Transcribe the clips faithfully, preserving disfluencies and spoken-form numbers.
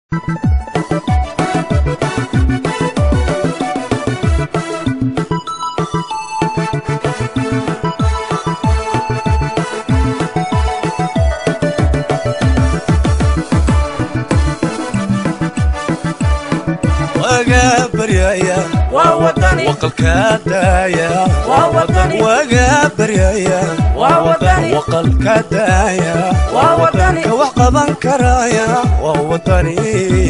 وقابريايا ووطني وقلكادايا ووطني وقابريايا ووطني وقلكادايا ووطني كوقبان كرايا ووطني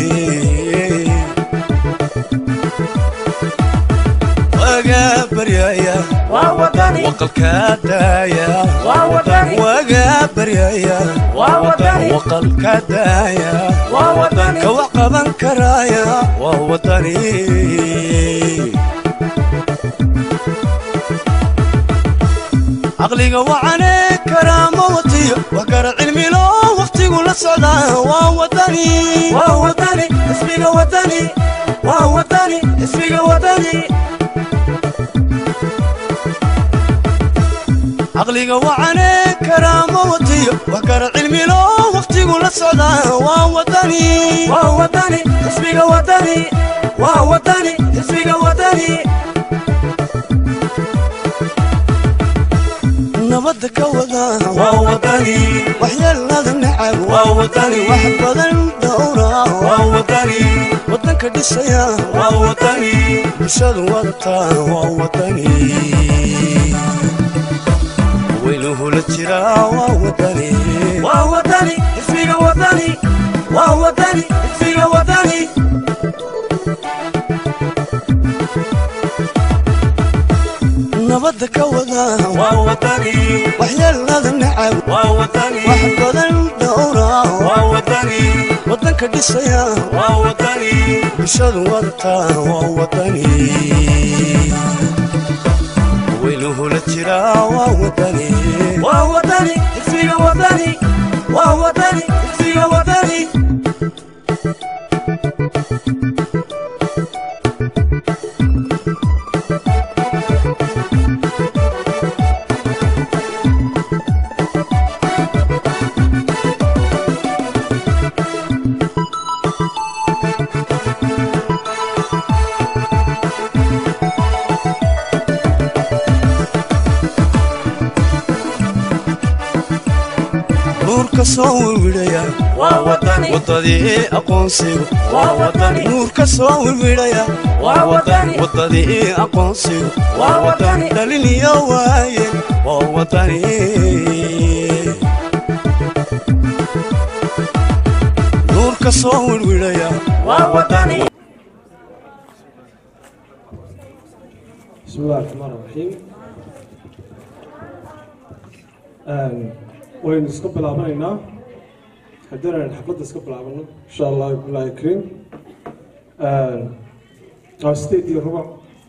وقابريايا ووطني وقلكادايا ووطني وقابريايا ووطني وقلكادايا ووطني كوقبان كرايا ووطني عقلي وعني كرامتي وقرا علمي لو وقتي ولا صعدا ووطني ووطني اسمي وطني ووطني اسمي وطني عقلي وعني كرامتي وقرا علمي لو وقتي ولا صعدا ووطني ووطني اسمي وطني ووطني اسمي وطني نبضك وذا ووطني وحيال هذا النعم ووطني وحب هذا الدورة ووطني وطنك دسيا ووطني بشاد وطا ووطني وينه للترا ووطني ووطني اسمي وطني ووطني اسمي وطني نبضك وذا ووطني وحيال هذا النعم ووطني وحب هذا الدورة ووطني وطنك دسيا ووطني بشاد وطا ووطني وينه للترا ووطني ووطني اسمي وطني ووطني اسمي وطني كسوي الولاية ووطني وطني أقنصي ووطني نور كسوي الولاية ووطني وطني أقنصي ووطني دليل يا وايل ووطني نور كسوي الولاية ووطني. بسم الله الرحمن الرحيم. وين نسكب العملنا حدنا الحفلة نسكب العملنا إن شاء الله بالله يكرم. أستدي الربع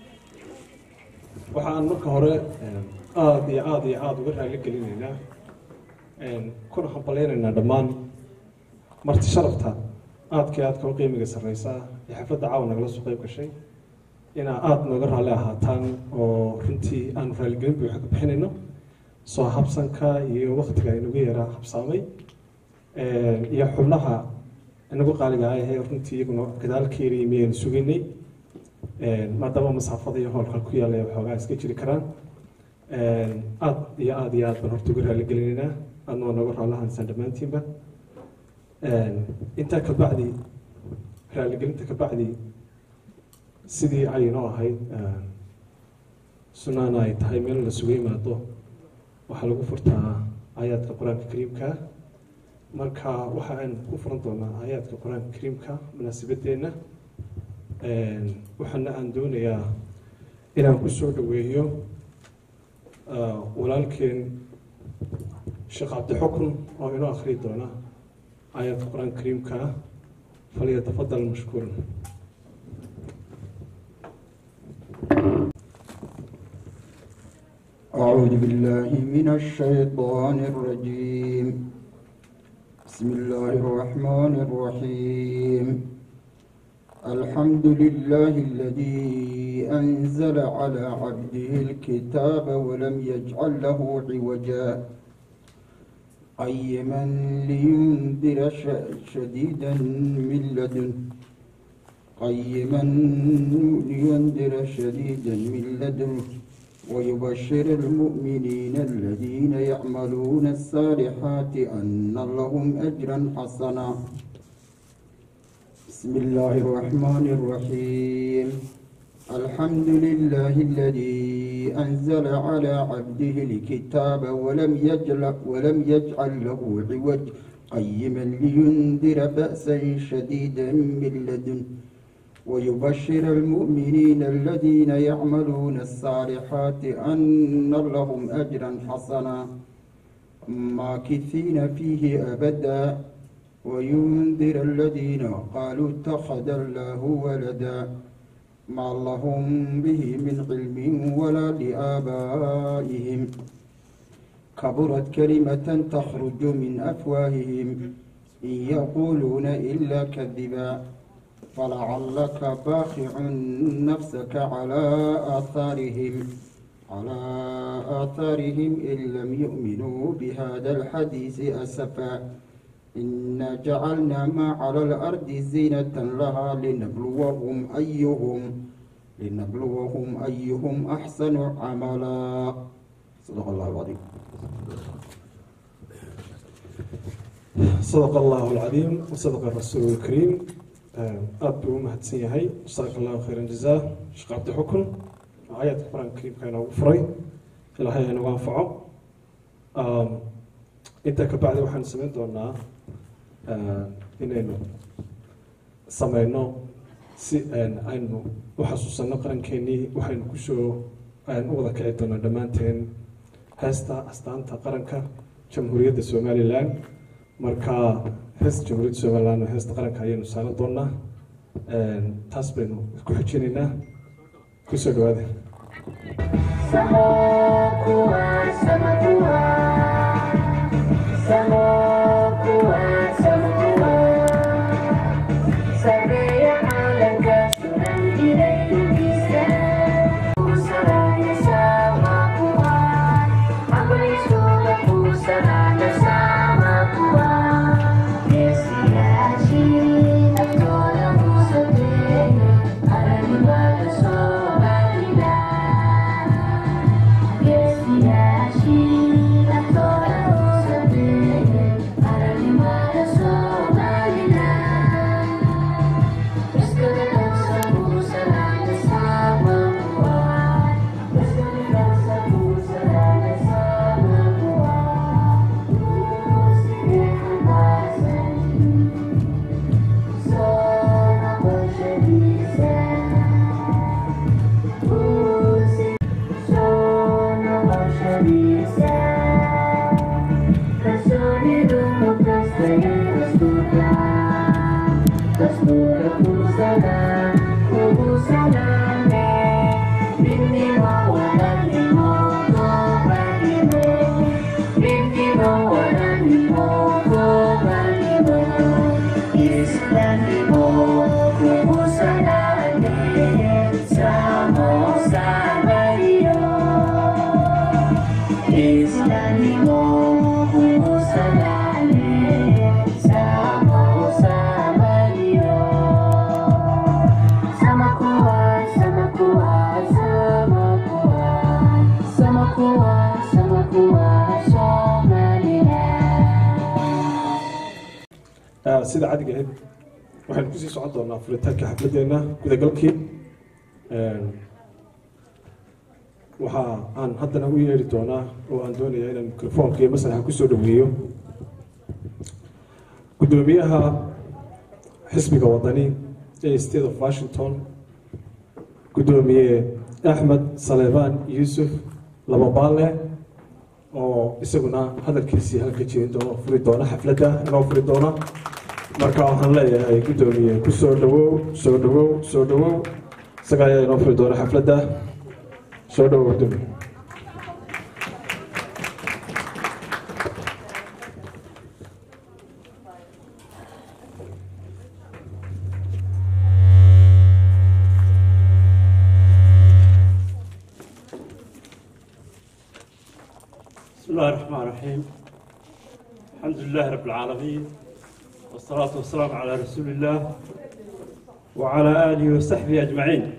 وحنا نركه هراء آدي آدي آدي ورا اللي قلنا كنا حبلينا دمان مرت شرفتها آد كي آد كل قيمة سريسة الحفلة عاونا جلس قيم كشيء إن آد نقدر عليها تان ورنتي أن في الجنب بيحب بحنينه soo habsanka iyo waqtiga inagu yaraa habsaamay ee iyo xubnaha inagu qaaliga ah ee runtii iyaguna gadaalkeena iimeen suginay ee maadaama masaafada iyo hawlka ku yaalay waxoogaa iska jiri karaan ee aad iyo aad iyo aad baan horta ugu raali gelinaynaa anoo nagu raalahan sandamaantiinba ee inta ka bacdi raali gelinta ka bacdi sidii ay inoo ahayd sunaana ay tahay meel la sugu yimaado waxaa lagu furtaa aayaadka quraanka kariimka marka waxa aan ku furan doonaa aayaadka quraanka kariimka munaasabadeenna ee waxaana aan doonayaa inaan ku soo dhaweeyo walaalkeen Sheekh Cabdi Xukun oo inoo akhri doona aayaadka quraanka kariimka falyatafadal mashkuuran. أعوذ بالله من الشيطان الرجيم. بسم الله الرحمن الرحيم. الحمد لله الذي أنزل على عبده الكتاب ولم يجعل له عوجا قيما لينذر شديدا من لدن قيما لينذر شديدا من لدنه ويبشر المؤمنين الذين يعملون الصالحات أن لهم أجرا حسنا. بسم الله الرحمن الرحيم. الحمد لله الذي أنزل على عبده الكتاب ولم يجعل ولم يجعل له عوج قيما لينذر بأسا شديدا من لدنه ويبشر المؤمنين الذين يعملون الصالحات أن لهم أجرا حسنا ماكثين فيه أبدا وينذر الذين قالوا اتخذ الله ولدا ما لهم به من علم ولا لآبائهم كبرت كلمة تخرج من أفواههم إن يقولون إلا كذبا فلعلك باخع نفسك على آثارهم على آثارهم إن لم يؤمنوا بهذا الحديث أسفا إنا جعلنا ما على الأرض زينة لها لنبلوهم أيهم لنبلوهم أيهم أحسن عملا. صدق الله العظيم. صدق الله العظيم وصدق الرسول الكريم. aad buu u mahadsan yahay jasaaka allahu khayran jazaa sheekh cabdi xukun aayadka qur-aanka kariimka inoogu furay ilaahay inagu anfaco. intaa ka bacdi waxaan samayn doonaa inaynu sameyno si aynu u xasuusanno qarankeenii waxaynu kusoo u wada kici doonaa dhammaanteen heesta astaanta qaranka jamhuuriyadda somalilan. marka heesta jamhuuriyadda somalilan heesta qaranka ayaynu saaran doonaa taas baynu ku xijinaynaa. kusoo dhawaada. sida cadiga ahayd waxaynu kusii socon doonaa furitaanka xafladeena gudagalkii. waxa aan haddana u yeeri doonaa oo aan doonayaa inaan mikrofoonka iyo masraxa kusoo dhaweeyo gudoomiyaha xisbiga wadani ee state of Washington gudoomiye Axmed Saleebaan Yuusuf Lababaale oo isaguna hadalkiisii halka jeedin doono furi doona xafladda inoo furi doona. marka waxaan leeyahay gudoomiye ku soo dhawow soo dhawow soo dhawow isaga ayaa inoo furi doona xafladda. soo dhawow gudoomiye. بسم الله الرحمن الرحيم. الحمد لله رب العالمين والصلاة والسلام على رسول الله وعلى آله وصحبه أجمعين.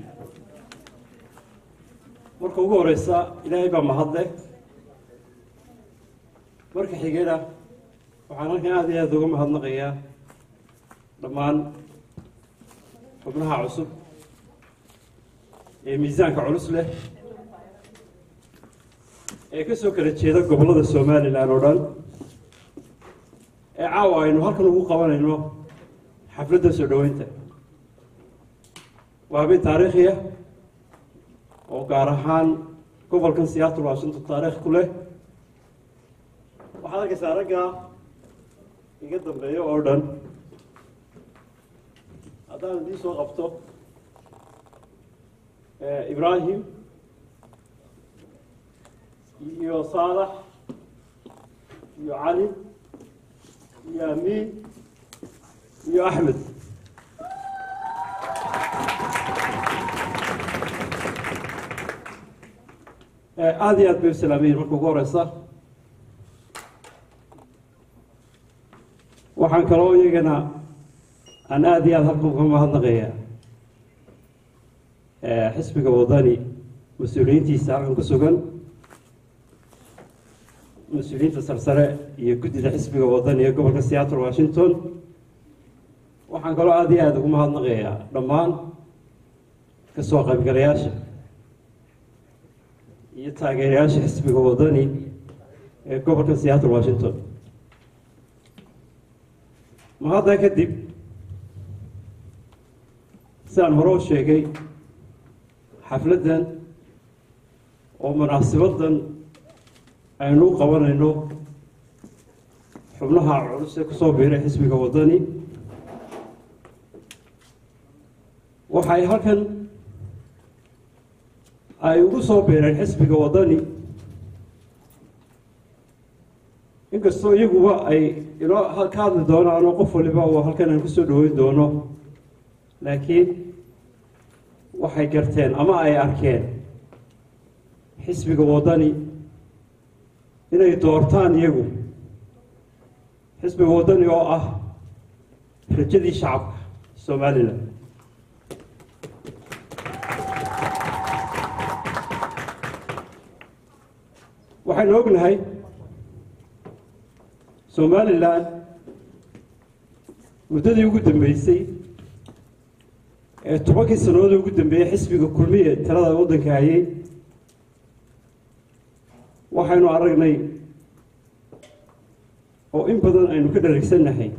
marka ugu horeysa ilaahay baa mahadle marka xigayna waxaan halkan aad iyo aad uga mahadnaqayaa dhammaan xubnaha cusub ee miisaanka culus leh ee ka soo kala jeeda gobollada Soomaaliland oo dhan ee caawa aynu halkan ugu qabanayno xafladda soo dhaweynta. waa mid taariikhi ah oo gaar ahaan gobolkan Seattle Washington taariikh ku leh. waxaad arkaysaa ragga iga dambeeya oo dhan haddaan idin soo qabto Ibrahim iyo Saalax iyo Cali iyo Amiin iyo Axmed. aad iyo aad bay u salaamayiin marka ugu horeysa. waxaan kaloo iyagana aan aad iyo aad halkan uga mahadnaqayaa xisbiga wadani mas-uuliyiintiisa halkan ku sugan, mas-uuliyiinta sarsare iyo guddida xisbiga wadani ee gobolka Seattle Washington. waxaan kaloo aad iyo aad ugu mahadnaqayaa dhammaan ka soo qaybgalayaasha iyo taageerayaasha xisbiga wadani ee gobolka Seattle Washington. mahadda kadib sidaan hore u sheegay xafladdan oo munaasibadan aynu u qabanayno xubnaha culus ee kusoo biiray xisbiga wadani waxay halkan ay ugu soo biireen xisbiga wadani inkastoo iyaguba ay inoo ka hadli doonaan oo qof waliba uu halkan aan kusoo dhaweyn doono, laakiin waxay garteen ama ay arkeen xisbiga wadani inay doortaan iyagu xisbiga wadani oo ah rajadii shacabka Somaliland. waxaynu ognahay Somaliland muddadii ugu dambeysay ee tobankii sannadood ugu dambeeyay xisbiga kulmiye talada waddanka hayay waxaynu aragnay oo in badan aynu ka dharagsannahay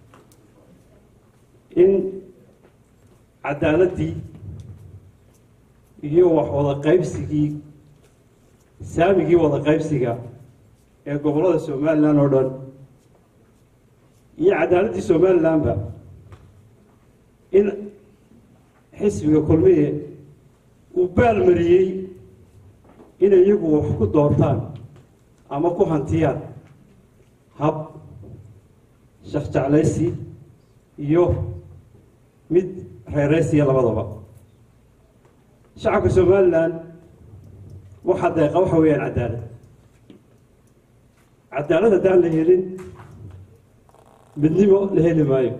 in cadaaladii iyo wax wada qaybsigii saamigii wada qaybsiga ee gobollada Somaliland oo dhan iyo cadaaladii Somalilandba in xisbiga kulmiye uu baalmariyey inay iyagu wax ku doortaan ama ku hantiyaan hab shaq jeclaysi iyo mid reeraysiya labadaba. shacabka Somaliland waxaa deeqa waxa weeyaan cadaalad. cadaalad haddaan la helin midnimo la heli maayo.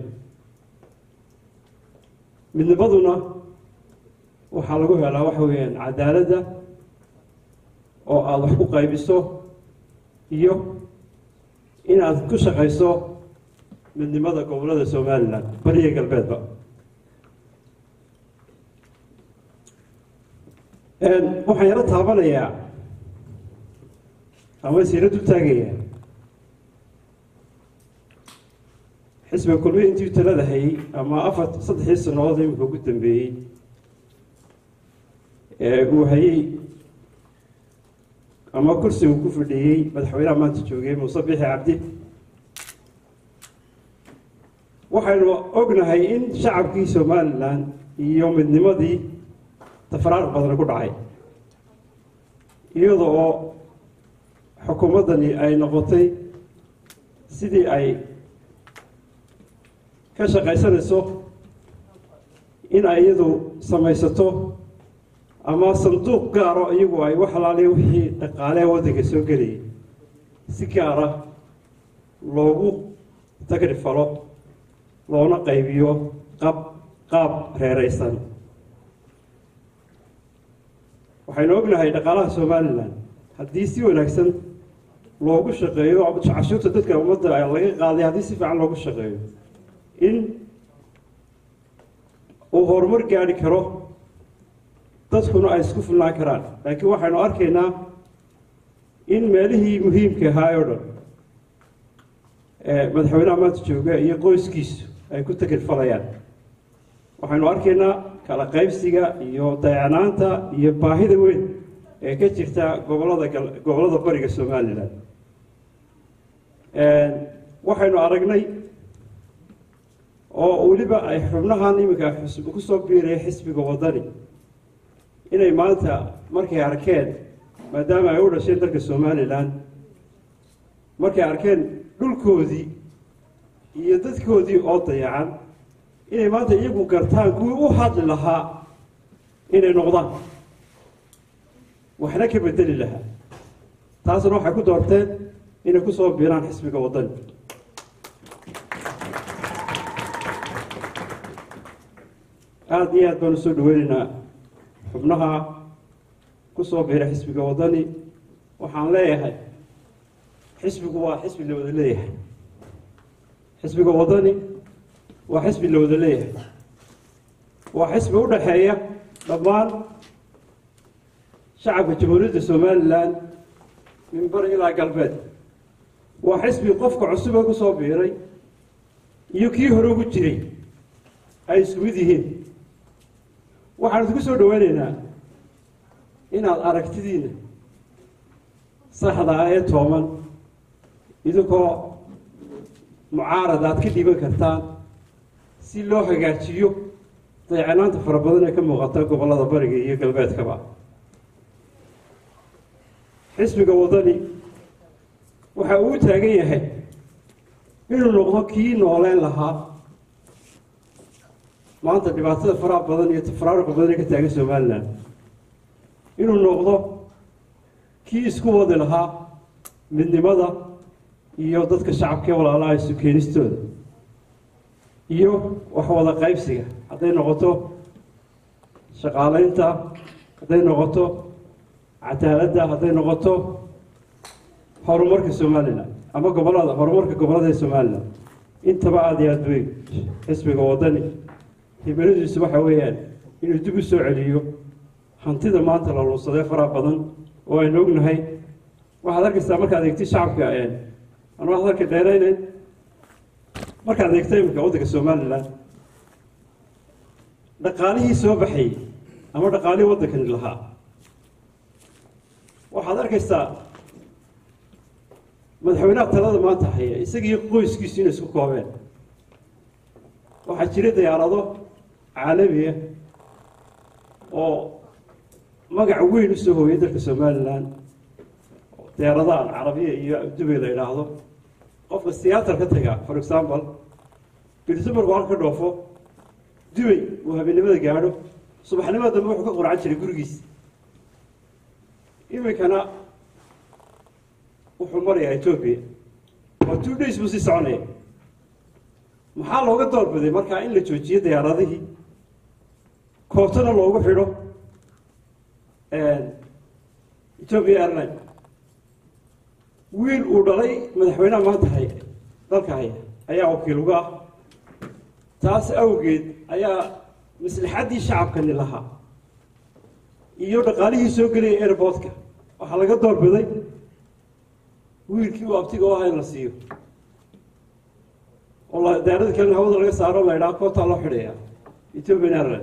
midnimaduna waxaa lagu helaa waxa weeyaan cadaaladda oo aada wax ku qaybiso iyo inaad ku shaqayso midnimada gobollada Somaliland bariga galbeedba. waxaan yaro taabanayaa ama siirad u taagayaa xisbiga kulmiye intii talada hayay ama afar saddexii sannadood imika ugu dambeeyey ee uu hayay ama kursiga ku fadhiyey madaxweynaha maanta joogay Muuse Biixi Cabdi. waxaynu ognahay in shacabkii Somaliland iyo midnimadii tafaraaq badan ku dhacay iyadoo oo xukuumaddani ay noqotay sidii ay ka shaqaysanayso in ay iyadu samaysato ama sanduuq gaaro iyagu ay wax halaaliya wixii dhaqaale waddanka soo gelayay si gaara loogu tagrifalo loona qaybiyo qab qaab reeraysan. waxaynu ognahay dhaqaalaha somalilan haddii si wanaagsan loogu shaqeeyo cashuurta dadka ummadda laga qaaday haddii si fiican loogu shaqeeyo in uu horumar gaari karo, dadkuna ay isku filnaan karaan. laakiin waxaynu arkaynaa in meelihii muhiimka ahaa oo dhan ee madaxweynaha maanta jooga iyo qoyskiisu ay ku tagrfalayaan. waxaynu arkaynaa kala qaybsiga iyo dayacnaanta iyo baahida weyn ee ka jirta gobolada gobollada bariga somalilan. waxaynu aragnay oo weliba ay xubnahan iminka xusbi ku soo biiraya xisbiga waddani inay maanta markay arkeen, maadaama ay u dhasheen dalka somalilan, markay arkeen dhulkoodii iyo dadkoodii oo dayacan, inay maanta iyagu gartaan kuwii u hadli lahaa inay noqdaan, waxna ka bedeli lahaa. taasna waxay ku doorteen inay ku soo biiraan xisbiga waddani. aada iyo aad baanu soo dhaweynaynaa xubnaha ku soo biira xisbiga waddani. waxaan leeyahay xisbigu waa xisbi la wada leeyahay, xisbiga waddani waa xisbi la wada leeyahay, waa xisbi u dhaxeeya dhammaan shacabka jamhuuriyadda somalilan min bari ilaa galbeed. waa xisbi qofka cusube ku soo biiray iyo kii hore ugu jiray ay isku mid yihiin. waxaan idinku soo dhaweynaynaa inaad aragtidiina saxda ah ee tooman idinkoo mucaarad aad ka dhiiban kartaan si loo hagaajiyo dayacnaanta fara badan ee ka muuqata gobollada bariga iyo galbeedkaba. xisbiga waddani waxa uu taagan yahay inuu noqdo kii nooleyn lahaa maanta dhibaatada faraha badan iyo tafaraaruqa badan ee ka taagan somalilan, inuu noqdo kii isku wadi lahaa midnimada iyo dadka shacabka ee walaalaha isu keenistooda iyo wax wada qaybsiga, hadday noqoto shaqaaleynta, hadday noqoto cadaaladda, hadday noqoto horumarka somalilan ama gobollada horumarka gobollada ee somalilan. intaba aada iyo aada weyn xisbiga waddani himiladiisu waxa weeyaan inuu dib u soo celiyo hantida maanta la luusadee faraha badan oo aynu ognahay. waxaad arkaysaa markaad eegtay shacabka anuu hadalka dheeraynayn, markaad eegta iminka waddanka somalilan dhaqaalihii soo baxayay ama dhaqaalihii waddankani lahaa, waxaad arkaysaa madaxweynaha talada maanta haya isagii qoyskiisu inay isku koobeen. waxaa jira diyaarado caalamiya oo magac weyn usoo hooyay dalka somalilan, diyaaradaha carabiya iyo dubay la idhaahdo. qofka siyaatar ka taga for example birtumarku halka ka dhoofo dubay uu habeenimada gaadho, subaxnimada dambe wuxuu ka qurcan jiray gurigiisa. iminkana wuxuu marayaa etoobiya, waa two days buu sii soconaya. maxaa looga doorbiday markaa in la joojiyo diyaaradihii, koobtana loogu xidho ethiopia airline? wiil uu dhalay madaxweynaha maanta haya dalka haya ayaa wakiil uga ah. taas awgeed ayaa maslaxaddii shacabkani lahaa iyo dhaqaalihii soo gelaya airportka waxaa laga doorbiday wiilkii uu abtiga u ahaa in la siiyo oo diyaarada kalena hawada laga saaro la idhaha koobtaa loo xidhaya ethiopian airline.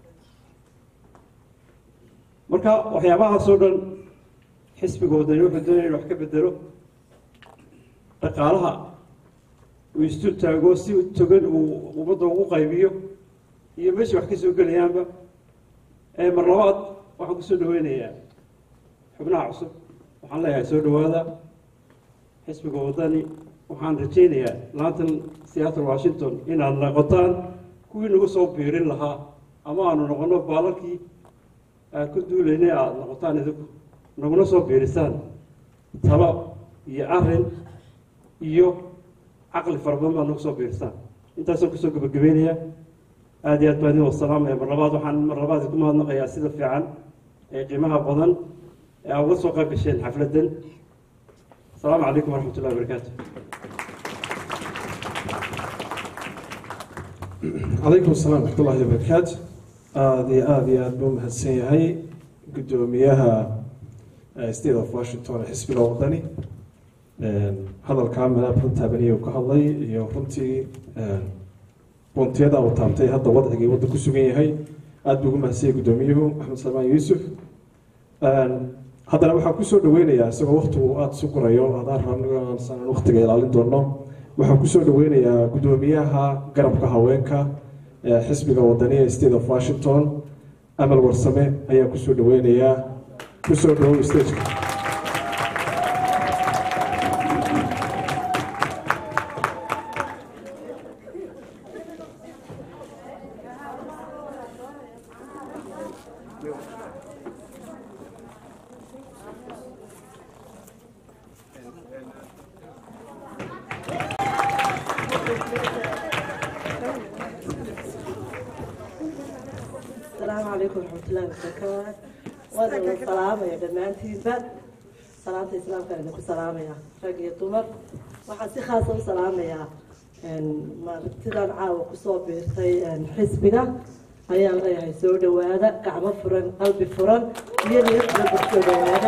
marka waxyaabahaasoo dhan xisbiga waddani wuxuu doonaya in wax ka bedelo, dhaqaalaha uu istul taago si togan uu ummadda ugu qaybiyo iyo meesha wax ka soo gelayaanba. mar labaad waxaan kusoo dhaweynayaa xubnaha cusub, waxaan leeyahay soo dhawaada xisbiga waddani. waxaan rajaynayaa laantan seattle washington inaad noqotaan kuwii nagu soo biirin lahaa ama aanu noqono baalalkii aad ku duulaynay aada noqotaan idinku naguna soo biirisaan talo iyo arrin iyo caqli fara badan baa nagu soo biirsan intaasoo kusoo gabagabeynaya aad iyo aad baan idin wasalaamaya mar labaad waxaan mar labaad idinku mahadnaqayaa sida fiican ee qiimaha badan ee aad uga soo qayb gasheen xafladdan asalaamu calaykum waraxmat ullahi wabarakaatu calaykum asalaam waraxmat ullahi wabarakaatu aada iyo aada iyo aada buu mahadsan yahay guddoomiyaha state of washington ee xisbiga wadani hadalkaa madaab runtaa beniya uu ka hadlay iyo runtii buntiyada uu taabtay hadda wadcigii wadda ku sugan yahay aada buu ugu mahadsan yahay guddoomiyuhu axmed salmaan yuusuf haddana waxaan kusoo dhaweynayaa isagoo waktigu aada isu gurayo adaan waktiga ilaalin doono waxaan kusoo dhaweynayaa guddoomiyaha garabka haweenka ee xisbiga wadani ee state of washington amal warsame ayaan kusoo dhaweynayaa kusoo dhawow stageka السلام عليكم ورحمة الله وبركاته. وأنا السلام يا دمانتي بعد سلامة الإسلام كان يقول سلام يا رجل تمر وحسي خاصة سلام يا إن ما ابتدأ عاو قصوب في حسبنا هيا غير هيسود وهذا كعب فرن قلب فرن مين يقدر بسود وهذا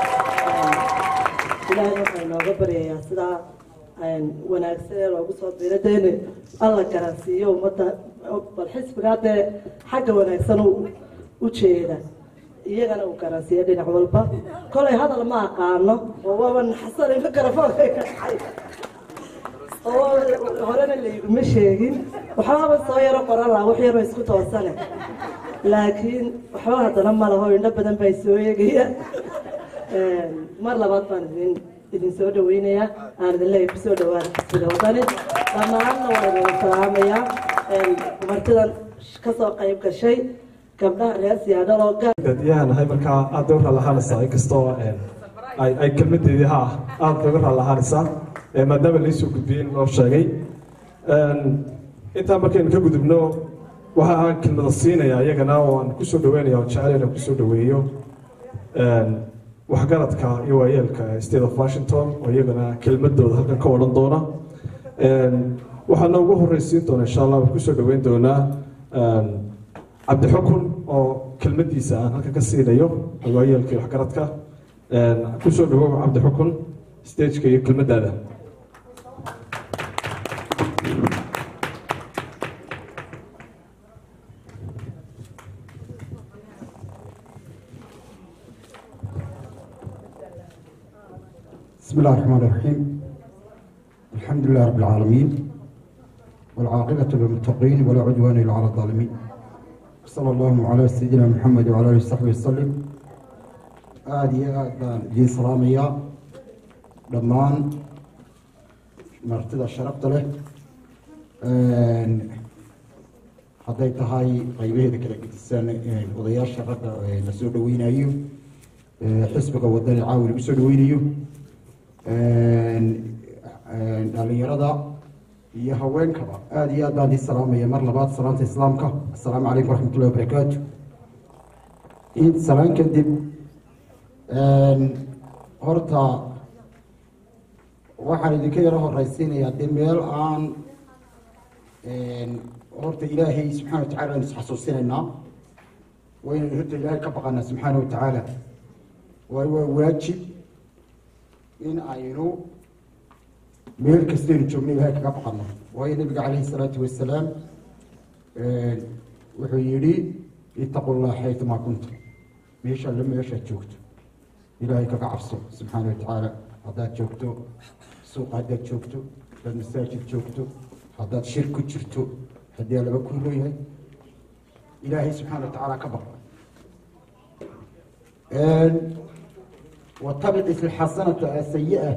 إلى أن نقبر يا سلا إن ونكسر وقصوب بردين الله كرسي يوم متى الحسب هذا حاجة ونكسر وشيء iyagana uu garansiiyay dhinac walba kolay hadal ma aqaano oo waaban xasan mikrafoonka ka xay oo horena leeyma sheegin waxaaba soo yaro qoran la wax yaro isku toosane laakiin waxa hadana ma laho indha badan bay soo yeegayaan ee mar labaad baan idin idin soo dhaweynaya aan idin leeyahay soo dhawaada sida wadani dhammaanna waa idin salaamaya ee martidan ka soo qayb gashay gabdhaha reer siyaadada oo gaar dadyaanahay markaa aada uga raalahaanaysaa inkastoo ay ay kelmadeedii ha aada uga raalahaanaysaa maadaama laysoo gudbiyey in loo sheegay intaa markaynu ka gudubno waxa aan kelmada siinayaa iyagana oo aan kusoo dhaweynaya oo jecel inaan kusoo dhaweeyo waxgaradka iyo waayeelka state of washington oo iyagana kelmadooda halkan ka odhan doona waxaana ugu horreysiin doona insha allah waan kusoo dhaweyn doonaa عبد الحكم أو كلمة ديسة أنا هكذا كسير يوم الوعي الكي حكرتك كل هو عبد الحكم ستيج كي كلمة هذا بسم الله الرحمن الرحيم الحمد لله رب العالمين والعاقبة للمتقين ولا عدوان إلا على الظالمين صلى الله على سيدنا محمد وعلى آله وصحبه وسلم آدي دين سلامية دمان مرتدى الشرفت له حديت هاي قيبه ذكر السنة وضياء الشرفت نسود وين أيو حسبك وداني عاول بسود وين أيو اللي يرضى يا هوين كبا آدي آدي السلام يا مرلبات سلامة إسلامك السلام عليكم ورحمة الله وبركاته إنت سلام كدب هرتا waxaan idinka yaro horeysiinayaa dee meel aan horta ilaahay subxaana watacaala aynu isxasuusinaynaa waa inaynu horta ilaahay ka baqanaa subxaana watacaala waayo waa waajib in aynu meel kastaynu joogno ilaahay kaga baqano waayo nabiga calayhi salaatu wasalaam wuxuu yidhi itaqu llah xaytumaa kuntum meesha alle meeshaad joogto ilaahay kaga cabso subxaana watacaala haddaad joogto suuq haddaad joogto haddaad masaajid joogto haddaad shir ku jirto haddii alaba kuu leeyahay ilaahay subxaana watacaala ka baqo watabiqi fi lxasanatu asayi-a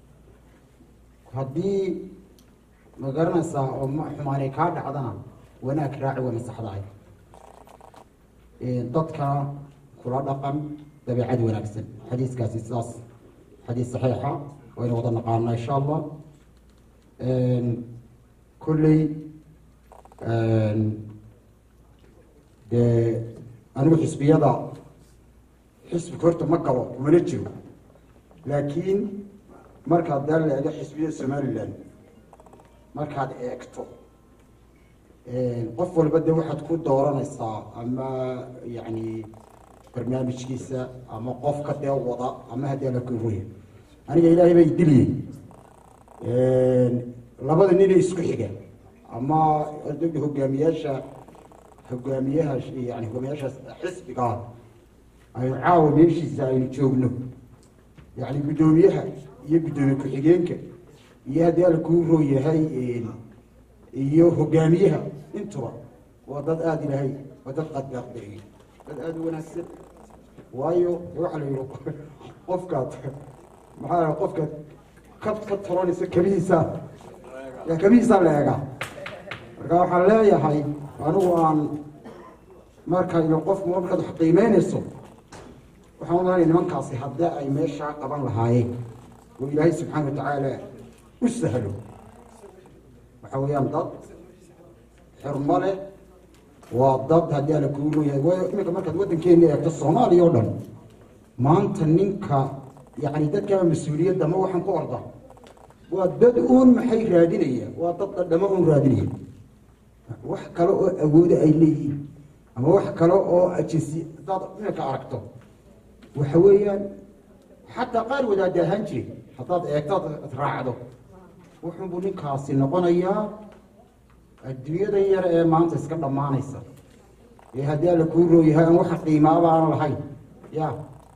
haddii ma garanaysaa oo xumaanay kaa dhacdana wanaag raaci waa masaxdahay dadka kula dhaqan dabeecad wanaagsan xadiiskaasi sidaas xadiis saxiixa waynu wada naqaanaa insha allah kolley dee anigu xisbiyada xisbiga horta ma galo mana jiro laakiin markaad daal la eego xisbiyada somaliland markaad eegto qof walba de waxaad ku dooranaysaa ama yacni barnaamijkiisa ama qofka dee wada ama haddii ala kuruya aniga ilaahay bay diliyey labada nina isku xiga ama hogaamiyaasha hogaamiyaha yani hogaamiyaashaas xisbigaa aynu caawa meeshiisa aynu joogno yani guddoomiyaha iyo guddoomiye ku-xigeenka iyo haddii ala kuu roo yahay iyo hogaamiyaha intuba waa dad aada ilaahay waa dad qadbaaqberiye dad aada u wanaagsan waayo waxaa la yihi qofkaad maxaa qofkaad ka ka tolanaysa kabihiisa yaa kabihiisaa la eegaa marka waxaan leeyahay anigu aan marka iyo qofku markaad wax qiimeynayso waxaan odanaya nimankaasi haddii ay meeshaa qaban lahaayeen oo ilaahay subxaana watacaala u sahlo waxa weeyaan dad xirmo leh waa dad haddii ala kuulo yahay waayo iminka markaad waddankeena eegto soomaaliya oo dhan maanta ninka yacni dadkaa mas-uuliyadda ma waxaan ku orda waa dad uun maxay raadinaya waa dad dhadhamo uun raadinaya wax kale oo awooda ay leeyihiin ama wax kale oo ajisi hadaad iminka aragto waxa weeyaan xataa qaar wadaada ahaan jiray haddaad eegtaad raacdo wuxuunbuu ninkaasi noqonayaa adduunyada yar ee maanta iska dhammaanaysa ee haddii alla kuu rooyahay aan waxa qiimaaba aan lahayn ya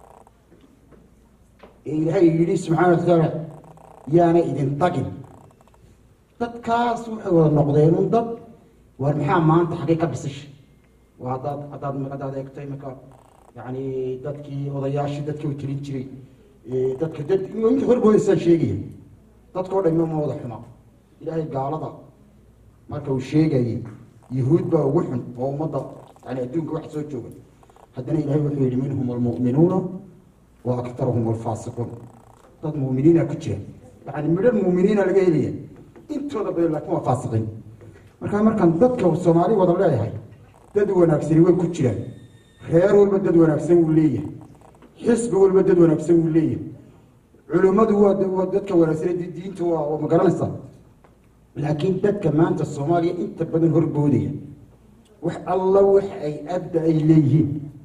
ee ilaahay yidhi subxaana watacaala yaana idin tagin dadkaas waxay wada noqdeen un dad war maxaa maanta xaggay ka bisisha waa haddaad haddaad haddaad eegtay marka yacni dadkii odayaashii dadkii u tirin jiray dadka dad inta horboodasaan sheegaya dadkao dhan ma wada xuma ilaahay gaalada marka uu sheegayay yahuud baa ugu xun oo ummadda yani adduunka wax soo jooga haddana ilaahay wuxuu yidhi minhum almu'minuuna wa aktaruhum alfaasiquun dad mu'miniina ku jira yani midho mu'miniina laga helaya intooda badan laakiin waa faasiqiin marka markaan dadka soomaali wada leeyahay dad wanaagsani way ku jiraan reer walba dad wanaagsan wuu leeyahay xisbi walba dad wanaagsan wuu leeyahay culummadu waa dadka wanaagsan diinta waa ma garanaysaa laakiin dadka maanta soomaaliya inta badan horboodaya wax alla wax ay abda ay leeyihiin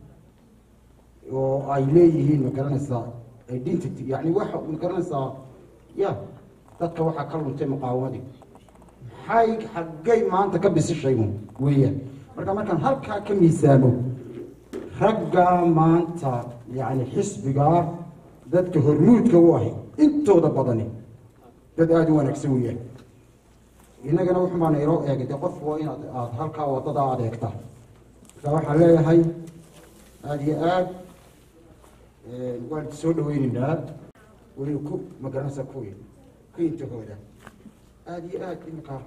oo ay leeyihiin ma garanaysaa identity yani waxa ma garanaysaa ya dadka waxaa ka luntay muqaawamadii maxay xaggay maanta ka bisishaymu weeyaan marka markaan halkaa ka miisaamo raggaa maanta yani xisbigaa dadka hormuudka u ahay intooda badani dad aada u wanaagsan weeyaan inagana wuxun baa nayroo eegay dee qofku waa inaad aada halkaa wadada aada eegta marka waxaan leeyahay aada iyo aad waan soo dhaweyneynaa waynu ku magaranaysaa kuwi ku intahooda aada iyo aad iminka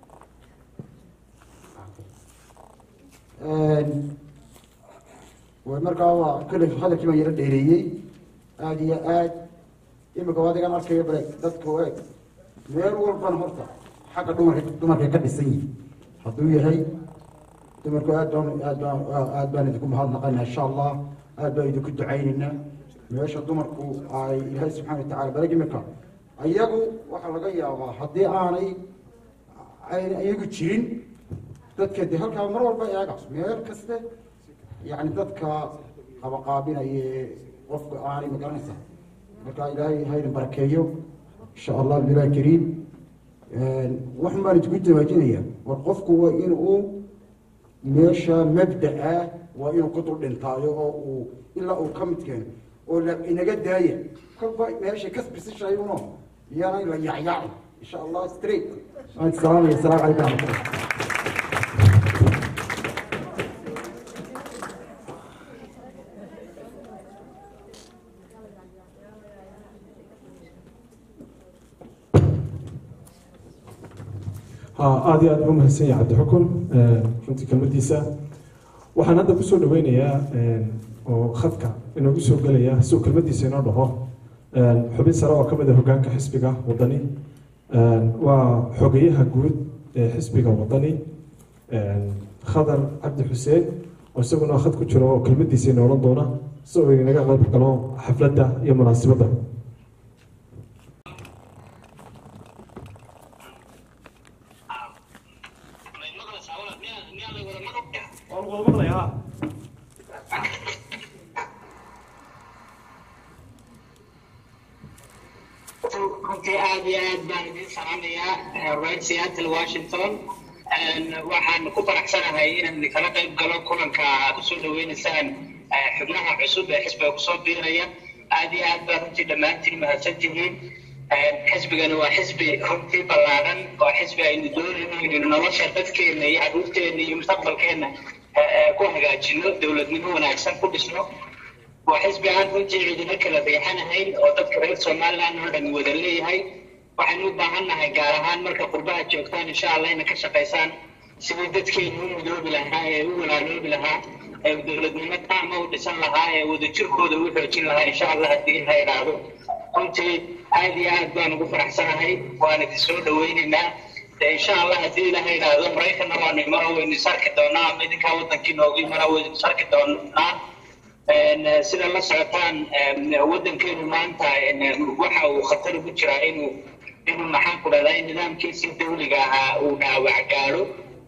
markaa waa kale hadalkii baan yaro dheereeyey aada iyo aad iminka adigan arkayo bale dadka eeg meel walbana horta xagga dumarka dumarkay ka dhisan yihin hadduu yahay dumarku aad baan aad baan aad baan idinku mahadnaqaynaa insha allah aad baan idinku ducaynaynaa meesha dumarku ay ilaahay subxaana watacala balag iminka iyagu waxaa laga yaabaa haddii aanay ayna iyagu jirin dadka de halkaa mar walba eega meel kaste yani dadka qabaqaabinaya qofka aanay magaranaysa marka ilaahay haydin barakeeyo insha allah bilahi kariim waxan baan idinku dawaajinaya war qofku waa in uu meesha mabda-a waa inuu ku dul dhintaayo oo uu ilaa uu ka mid keeno oo la inaga daaya kolba meesha kasbisishayuno iyana la yacyaacin insha allah straight waan salaamaya asalaamu calaykum raxmatullah aada iyo aad ugu mahadsan yahay cabdixukun runtii kelmadiisa waxaan hadda kusoo dhaweynayaa oo khadka inoogu soo gelaya si uu kelmadiisa inoo dhaho xubin sare oo kamid a hogaanka xisbiga wadani waa xogeyaha guud ee xisbiga wadani khadar cabdi xuseen oo isaguna khad ku jiro oo kelmadiisa noolan doona si uu inaga qayb galo xafladda iyo munaasabadda. runtii aad iyo aad baan idin salaamayaa right Seattle Washington waxaan ku faraxsanahay inaan kala qayb galo kulanka aad usoo dhaweynaysaan xubnaha cusub ee xisbiga kusoo biiraya. aad iyo aad baan runtii dhammaantiin mahadsantihiin. xisbigana waa xisbi runtii ballaaran, waa xisbi aynu doonayno inaynu nolosha dadkeena iyo caruurteena iyo mustaqbalkeena ku hagaajino, dowladnimo wanaagsan ku dhisno. waa xisbi aan runtii cidina kala riixanahayn oo dadka reer Somaliland oo dhan wada leeyahay. waxaynu u baahannahay gaar ahaan marka qurbaha joogtaan insha Allah inay ka shaqaysaan sidii dadkeenu u midoobi lahaa ee u walaaloobi lahaa ee dowladnimo taama u dhisan lahaa ee wadajirkooda u xoojin lahaa insha Allah haddii la yidhaahdo. runtii aad iyo aad baan ugu faraxsanahay, waan idin soo dhaweynaynaa. insha Allah haddii la yidhaahdo Maraykanna waanu imaro waynu isarki doonaa, ama idinkaa wadankii noogu imara waynu isarki doonaa. sida la socotaan wadankeenu maanta waxa uu khatar ugu jiraa inuu inuu maxaan ku dhahdaa nidaamkiisii dawliga ahaa uu dhaawac gaadho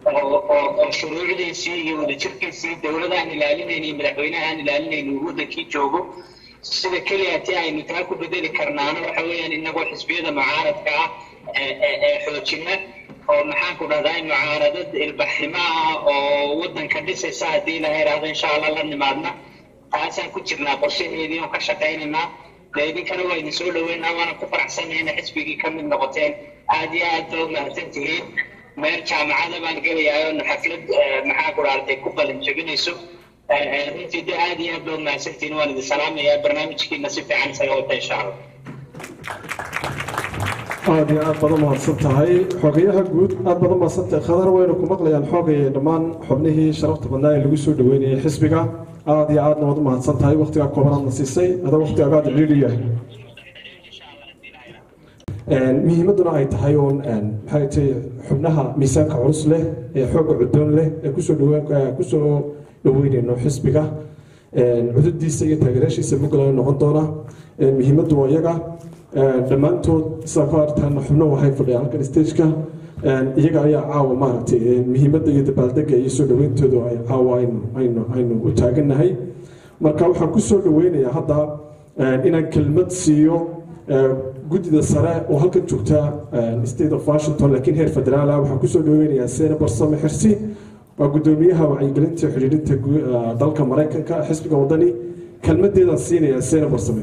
oo shuruucdiisii iyo wadajirkiisii dowladaan ilaalinayna iyo madaxweynaha aan ilaalinayna uu wadankii joogo. sida keliya ti aynu taa ku bedeli karnaana waxa weeyaan inagoo xisbiyada mucaaradka ah ee xoojina oo maxaan ku dhahdaa in mucaaradad ilbaxnimo ah oo wadanka dhisaysa haddii la yidhaahdo insha Allah la nimaadna taasaan ku jirnaa qorshaheedii oo ka shaqaynaynaa. idinkana waa idin soo dhaweynaa, waana ku faraxsanahay inay xisbigii ka mid noqoteen. aad iyo aad baa u mahadsantihiin. meel jaamacada baan gelayaa oo xaflad maxaa ku dhaartay ku qalin jabinayso. runtii de aad iyo aad baa u mahadsantihiin, waan idin salaamayaa. barnaamijkiina si fiican isaga wata insha Allah. aad iyo aad baad u mahadsan tahay xogeyaha guud, aad baad u mahadsan tahay khadar. waynu ku maqlayaan xoogaya dhammaan xubnihii sharafta badnaa ee lagu soo dhaweynayay xisbiga. aad iyo aadna waad u mahadsan tahay waqtigaa koobanaadna siisay, adoo waqtigaagaa ciriiri yahay. muhiimadduna ay tahay uun maxay tahay xubnaha miisaanka culus leh ee xoogga cudoon leh ee kusoo dhawaan kusoo dhaweynayno xisbiga cudurdiisa iyo taageerayaashiisa mugalayo noqon doona. muhiimaddu waa iyaga dhammaantood sidaa ku artaan xubno waxay fadhiyaan halkan stageka. iyaga ayaa caawa maaragtay muhiimadda iyo dabaaldega iyo soo dhaweyntooda ay caawa aynu aynu aynu u taagannahay. marka waxaan ku soo dhaweynayaa hadda inaan kelmad siiyo guddida sare oo halkan joogta state of Washington laakiin heer federaal ah. waxaan kusoo dhaweynayaa Senator Sami Xirsi, waa guddoomiyaha wacyigelinta xiriirinta dalka Maraykanka xisbiga wadani. kelmadeedaan siinayaa Senator Sami.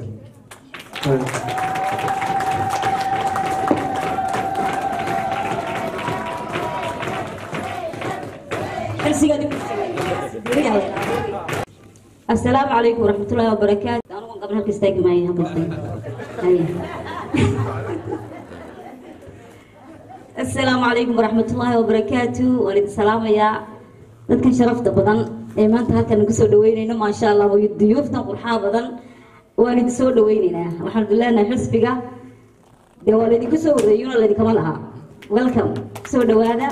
السلام عليكم ورحمة الله وبركاته. أنا قبل هالك استيقظ معي السلام عليكم ورحمة الله وبركاته. ولد السلام يا dadkan sharafta badan ee maanta halkan ku soo dhaweynayno ma sha Allah way diyuuftan qurxaa badan waan idin soo dhaweynaynaa. waxaan dilaynaa xisbiga de waa idin ku soo wareeyuna la idin kama laha. welcome soo dhawaada.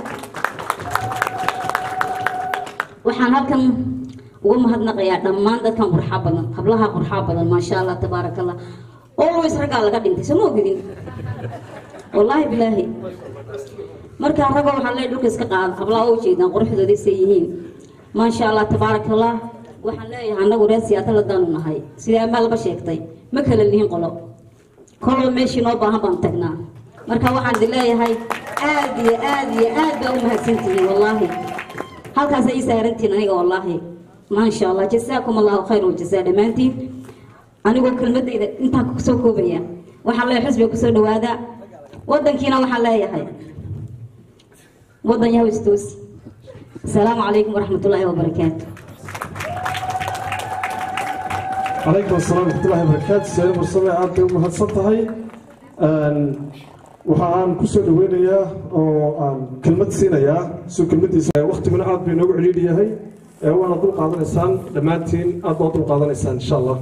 waxaan halkan ugu mahadnaqayaa dhammaan dadkan qurxaa badan, hablaha qurxaa badan ma sha Allah tabarakallah. always ragaa laga dhintay soo moogidin wallahi billahi. marka raga waxaan leeyahay dhulka iska qaad hablaha oo jeedaan quruxdooda ay yihiin ma sha Allah tabarakallah. waxaan leeyahay anagu reer Seattle daan nahay sida amal ba sheegtay ma kala lihin qolo kolo meeshii noo baahan baan tagnaa. marka waxaan leeyahay aad iyo aad iyo aad baa u mahadsantihiin wallahi. halkaas ay saarantiin aniga wallahi ma sha Allah jazaakum Allah khayran jazaa dhamaantiin. anigoo kelmadayda inta ku soo koobaya waxaan leeyahay xisbiga ku soo dhawaada wadankiina waxaan leeyahay wadan yahay istoos. السلام عليكم ورحمة الله وبركاته. عليكم السلام ورحمة الله وبركاته. سلام ورسول عبد ومحصنتهاي waxaan ku soo dhaweynayaa oo aan kelmad siinayaa soo kelmadiisa waqtiguna aad bay noogu ciriiri yahay ee waana dul qaadanaysaan dhammaantiin aad baad dul qaadanaysaan insha Allah.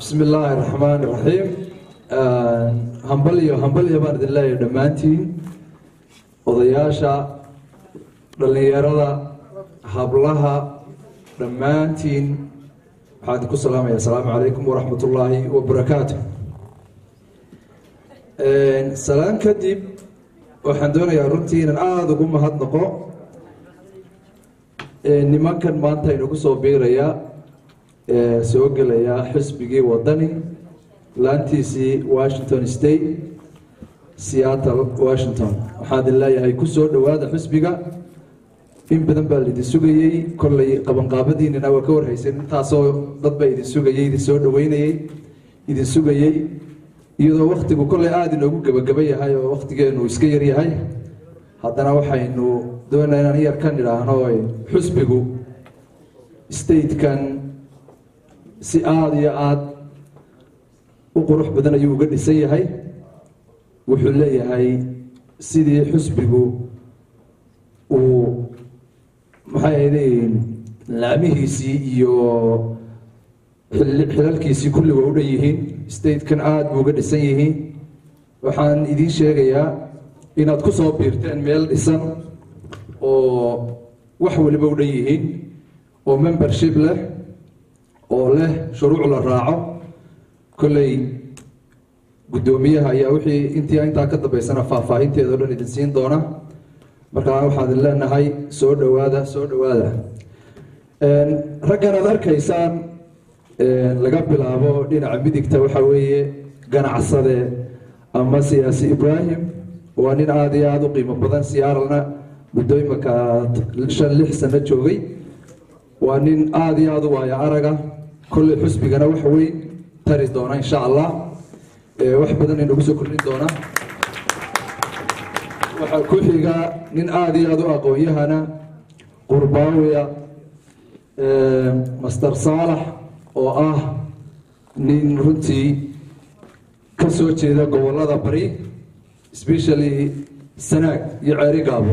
بسم الله الرحمن الرحيم همبليو همبليو بارد الله دمانتين odayaasha dhalinyarada hablaha dhammaantiin waxaan ku salaamayaa asalaamu calaykum waraxmatullaahi wabarakaatu salaan kadib waxaan doonayaa runtii inaan aada ugu mahadnaqo nimankan maanta inagu soo biiraya soo gelaya xisbigii wadani laantiisii washington state seattle washington waxaan idin leeyahay ku soo dhowaada xisbiga in badan baa laidin sugayey kollay qabanqaabadiinina waa ka warhaysan intaasoo dad baa idin sugayey idin soo dhoweynayey idin sugayey iyadoo waktigu kollay aada inoogu gebagaba yahay oo waktigeenu iska yar yahay haddana waxaynu doonaa inaan yar ka nidhaahno xisbigu statekan si aada iyo aada u qurux badan ayuu uga dhisan yahay wuxuu leeyahay sidii xisbigu uu maxay ahayd laamihiisii iyo xilalkiisii kulliga u dhan yihiin statekan aada buu uga dhisan yihiin waxaan idiin sheegayaa inaad ku soo biirteen meel dhisan oo wax waliba u dhan yihiin oo membership leh oo leh shuruuc la raaco kolley guddoomiyaha ayaa wixii intii intaa ka dambaysana faahfaahinteeda o dhan idin siin doona markaa waxaad leenahay soo dhowaada soo dhowaada raggan aad arkaysaan laga bilaabo dhinaca midigta waxaa weeye ganacsade ama siyaasi ibraahim waa nin aada iyo aada u qiimo badan siyaaralna muddo imaka shan lix sano joogay waa nin aada iyo aada u waayo araga kolley xusbigana wax weyn tari doona insha allah wax badan inagu soo kordhin doona waxaa ku xiga nin aada iyo aada u aqoon-yahana qurbaawiya master saalax oo ah nin runtii ka soo jeeda gobollada bari especially sanaag iyo ceeri gaabo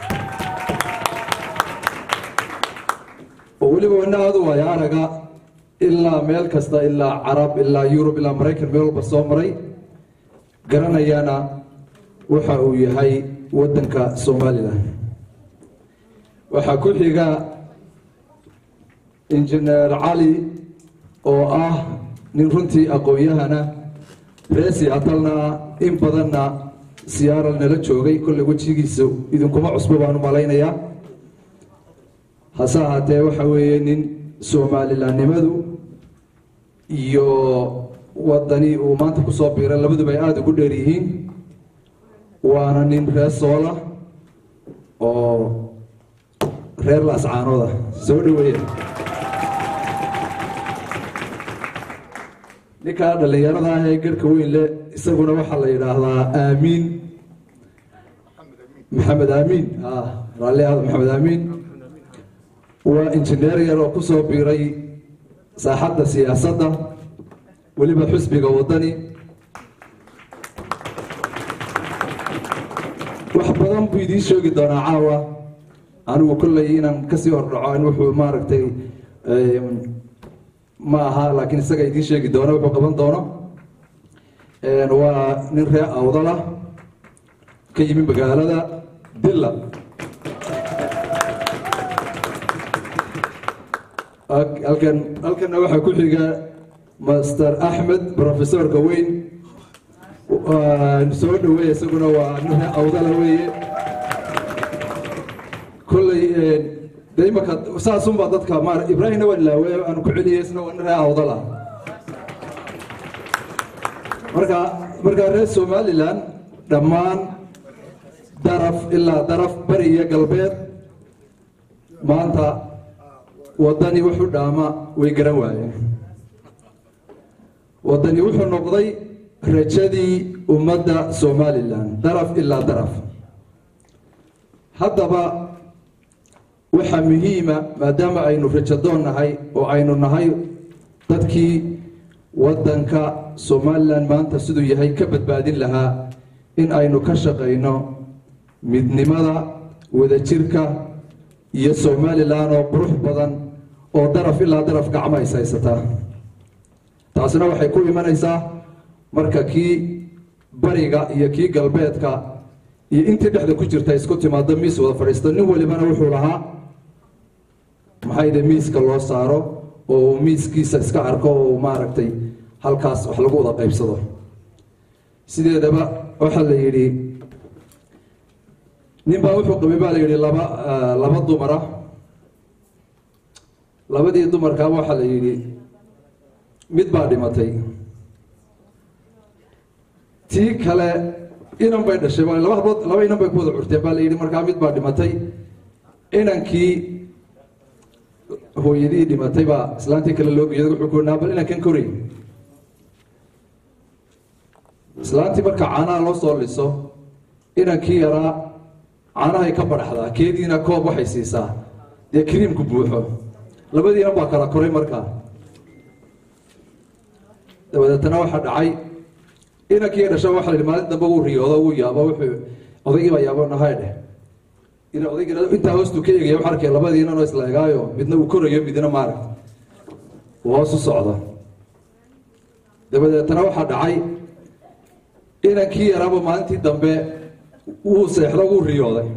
oo weliba ina aada u waayo araga ilaa meel kasta ilaa carab ilaa yurub ilaa maraykan meel walba soo maray garanayana waxa uu yahay waddanka somalilan waxaa ku xiga injineer cali oo ah nin runtii aqoon-yahana reesi atalna in badanna siyaaral nala joogay kolley wejigiisa idinkuma cusbo baan u malaynayaa hase ahaatee waxa weeye nin somalilanimadu iyo wadani uu maanta kusoo biiray labaduba ay aada ugu dheer yihiin waana nin reer soola oo reer laascaanooda soo dhaweeya ninkaa dhallinyarada ah ee garhka weyn leh isaguna waxaa la yidhaahdaa aamiin maxamed aamiin raalli ahda maxamed aamiin waa injineer yar oo kusoo biiray saaxadda siyaasadda weliba xusbiga wadani wax badan buu idiin sheegi doonaa caawa anigu kolley inaan kasii hordhaco in wuxuu maaragtay ma aha laakiin isaga idiin sheegi doono wuxuu qaban doono waa nin reer awdalah ka yimi magaalada dilla halkan halkanna waxaa ku xiga master axmed professorka weyn soo dhaweey isaguna waa nin reer awdala weeye kolley de imaka saasunbaa dadka ma ibraahimna waa ilaawe aan ku celiyay isna waa nin reer awdala marka markaa reer somalilan dhammaan daraf ilaa daraf bari iyo galbeed maanta wadani wuxuu dhaama way garan waayeen wadani wuxuu noqday rajadii ummadda somalilan daraf ilaa daraf haddaba waxaa muhiima maadaama aynu rajadoon nahay oo aynu nahay dadkii waddanka somalilan maanta siduu yahay ka badbaadin lahaa in aynu ka shaqayno midnimada wadajirka iyo somalilan oo qurux badan oo daraf ilaa daraf gacmo is haysataa taasina waxay ku imanaysaa marka kii bariga iyo kii galbeedka iyo intii dhexda ku jirta isku timaado miis wada fadhiisto nin walibana wuxuu lahaa maxay de miiska loo saaro oo miiskiisa iska arko oo maaragtay halkaas wax lagu wada qaybsado sideedaba waxaa la yidhi nin baa wuxuu qabay baa la yidhi laba laba dumara labadii dumarkaa waxaa la yidhi mid baa dhimatay tii kale inan bay dhashay laba hablood laba inan bay ku wada curteen baa la yidhi markaa mid baa dhimatay inankii hooyadii dhimatay baa islaantii kale loo geeyay wuxuu ku yidhi bal inankan koray islaantii marka caanaha loo soo liso inankii yaraa caanahay ka badhaxdaa keediina koob waxay siisaa dee kariimku buuxo labadiina baa kala koray markaa dabadeetana waxaa dhacay inankii dhasha waxa la yidhi maalin dambe wuu riyoodo wuu yaabo wuxuu odaygii baa yaabo nahay dheh ina odaygii intaa hoostuu ka eegaya waxa arkay labadii inan oo isla egaayo midna uu korayo midna maaragta uu hoos u socdo dabadeetana waxaa dhacay inankii yaraaba maalintii dambe wuu seexdo wuu riyooday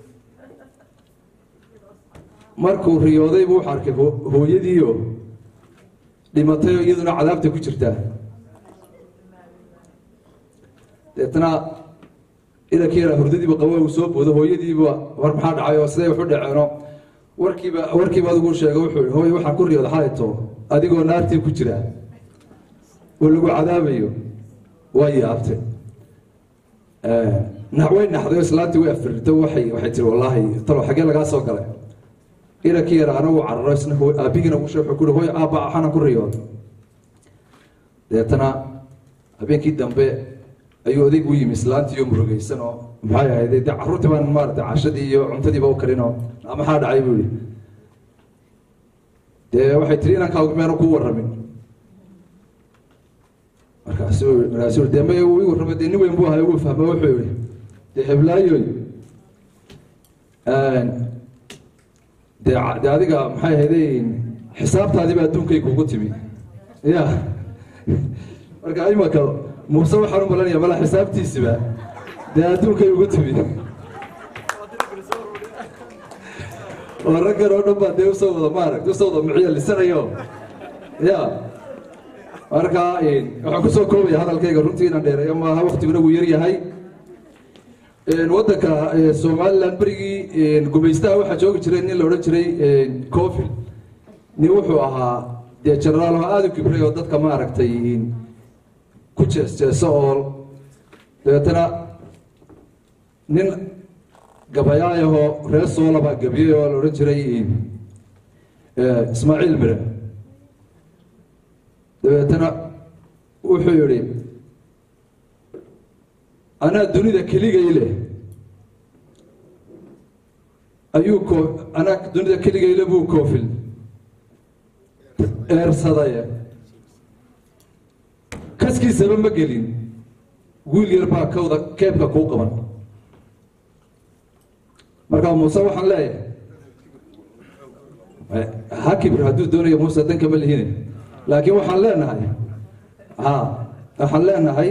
markuu riyooday buu wuxu arkay hooyadiiyo dhimatay oo iyaduna cadaabta ku jirtaa deetna inankii yaraa hurdadiiba qabo uu soo boodo hooyadiiba war maxaa dhacay oo siday wax u dhaceeno warkiiba warkiiba adigu sheego wuxuu yihi hooye waxaan ku riyooda xalayto adigoo naartii ku jira oo lagu cadaabayo waa yaabtay way naxday oo islaantii way afirto waxay waxay tiri wallaahi talo xagee lagaa soo galay inankii yaraa anagu cararo isna aabihiina ugu sheeg wuxuu ku yihi hooye aabba waxaana ku riyooda deetana habeenkii dambe ayuu odaygu u yimi islaantii oo murugaysan oo maxay ahayd dee carruurtii baan maaragtay cashadii iyo cuntadiiba u karinoo maxaa dhacay buu yihi dee waxay tiri inankaagu meenu kuu warramin markaasuu markaasuu dee may uu ii warramay dee nin weyn buu ahay ugu fahma wuxuu yihi dee heblaayoy dee dee adiga maxay ahayday xisaabtaadiiba adduunkay kugu timi ya marka imaka muuse waxaan u malanaya mala xisaabtiisiba dee adduunkay ugu timi oo raggan oo dhan baa dee usoo wada maaragt usoo wada miciyo lisanayo ya marka waxaan kusoo koobaya hadalkayga runtii inaan dheereeyo maaha waktiguna wuu yar yahay waddanka somaliland berigii gumaystaha waxaa joogi jiray nin la odhan jiray cofil nin wuxuu ahaa dee generaal oo aada u kibray oo dadka maaragtay ku jees jeeso oo dabeetana nin gabayaayahoo reer soolabaa gabiyey oo la odhan jiray ismaaciil mire dabeetana wuxuu yihi anaa dunida keligay leh ayuu ko anaa dunida keligay leh buu koofil eersadaye kaskiisaba ma gelin wiil yar baa kawda keebka kuu qaban markaa muuse waxaan leeyahay ha kibir hadduu doonayo muuse danka ma lihine laakiin waxaan leenahay ha waxaan leenahay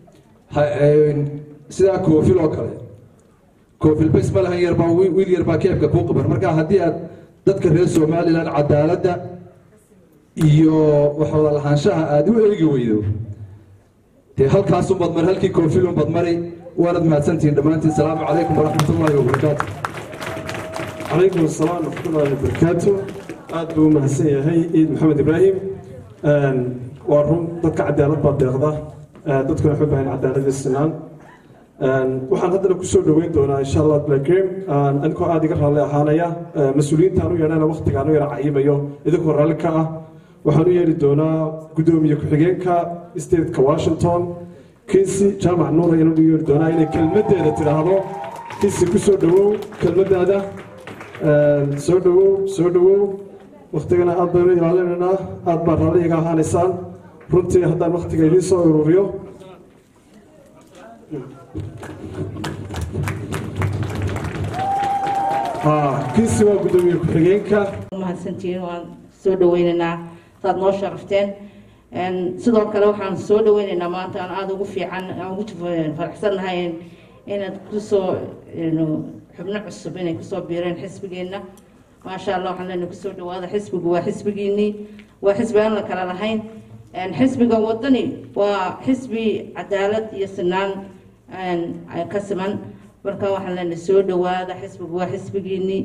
sidaa koofil oo kale koofil bas ma lahan yarbaa wiil yarbaa keebka kuu qaban marka haddii aad dadka reer somaliland cadaaladda iyo waxwada lahaanshaha aada u eegi weydo dee halkaasunbaad mar halkii koofilunbaad mari waanad mahadsantihiin dhammaantiin asalaamu calaykum waraxmat ullaahi wabarakaatu calaykum asalaam waraxmatullaahi wabarakaatu aad buu u mahadsan yahay ciid maxamed ibraahim waa run dadka cadaalad baa deeqda dadkuna waxay u baahan cadaalad iyo sinaan waxaan haddana kusoo dhoweyn doonaa insha allah blackgame anikoo aada iga raalli ahaanaya mas-uuliyiintaan u yeedhana waktigaan u yara cayimayo idinkoo raalli ka ah waxaan u yeedhi doonaa guddoomiye ku-xigeenka stateka washington kinsi jaamac nuur ayaan u yeedhi doonaa inay kelmaddeeda tidhaahdo kinsi kusoo dhowow kelmaddaada soo dhowow soo dhowow waktigana aad baynu ilaalinaynaa aad baa raalli iga ahaanaysaan runtii haddaan waktiga idiin soo ururiyo kinsi waa guddoomiye ku-xigeenka mahadsantihiin waan soo dhaweynaynaa saad noo sharafteen sidoo kale waxaan soo dhaweynaynaa maanta aan aada ugu fiican aan ugu faraxsannahay inaad kusoo xubno cusub inay kusoo biireen xisbigeenna maasha allah waxaan leenahay kusoo dhawaada xisbigu waa xisbigiinii waa xisbi aan la kala lahayn xisbiga wadani waa xisbi cadaalad iyo sinaan ka siman marka waxaan leenahay soo dhawaada xisbigu waa xisbigiinii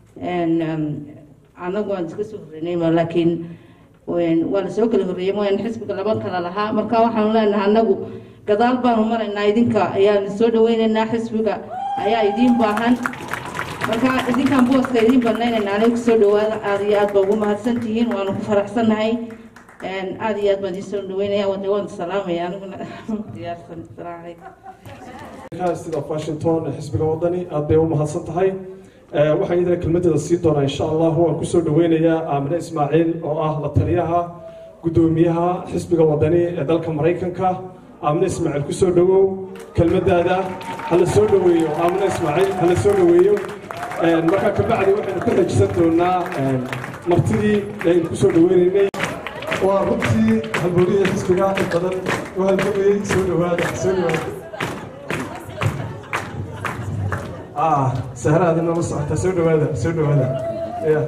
anagu waan iska soo horreynay laakiin waa la soo kala horreeyay mooyaan xisbiga laba kala lahaa marka waxaan leenahay anagu gadaal baanu maraynaa idinka ayaan soo dhaweynaynaa xisbiga ayaa idiin baahan marka idinkaan booska idiin badnaynaynaa aniga kusoo dhawaada aada iyo aad ba ugu mahadsantihiin waanu ku faraxsannahay aada iyo aad baan idiin soo dhaweynaya wada waan salaamaya aniguna diyaarsan asalaamu calaykum sida washington xisbiga wadani aad bay u mahadsan tahay waxaan idin kelmadeeda sii doonaa insha allah waan kusoo dhaweynayaa aamine ismaaciil oo ah la taliyaha guddoomiyaha xisbiga wadani ee dalka maraykanka aamine ismaaciil kusoo dhawow kelmadaada hala soo dhaweeyo aamine ismaaciil hala soo dhaweeyo markaa kabacdi waxaynu ku xejisan doonaa martidii aynu kusoo dhaweynaynay waa runtii halbooliya xisbiga in badan u halgamayey soo dhawaada soo dhawaada ah sahraada inoo socota soo dhawaada soo dhawaada ya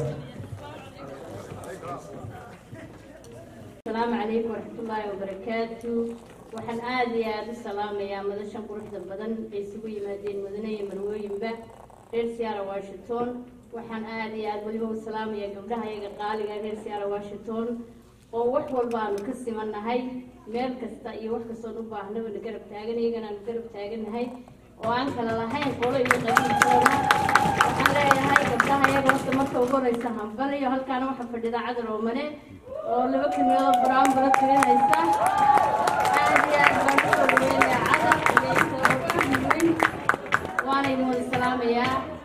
السلام عليكم ورحمة الله وبركاته وحن آدي آد السلام يا مدشان قروح دبدن بيسوي مدين مدنية مرويين به غير سيارة واشنطن وحن آدي آد وليه السلام يا قبلها يا قالي غير سيارة واشنطن ووحول بانو كسي من هاي ميل كستا يوح كسون وباهنا ونقرب تاجن يجنا نقرب تاجن هاي وعنك لهاي قولي يقدم صورة وحن لا هاي قبلها يا قلت مرة وقول يسهم بل يهل كانوا حفر إذا عدل ومنه واللي بكن يلا برام برد كرين هيسا هذه أكبر وين عدل وين وانا يدمون السلام يا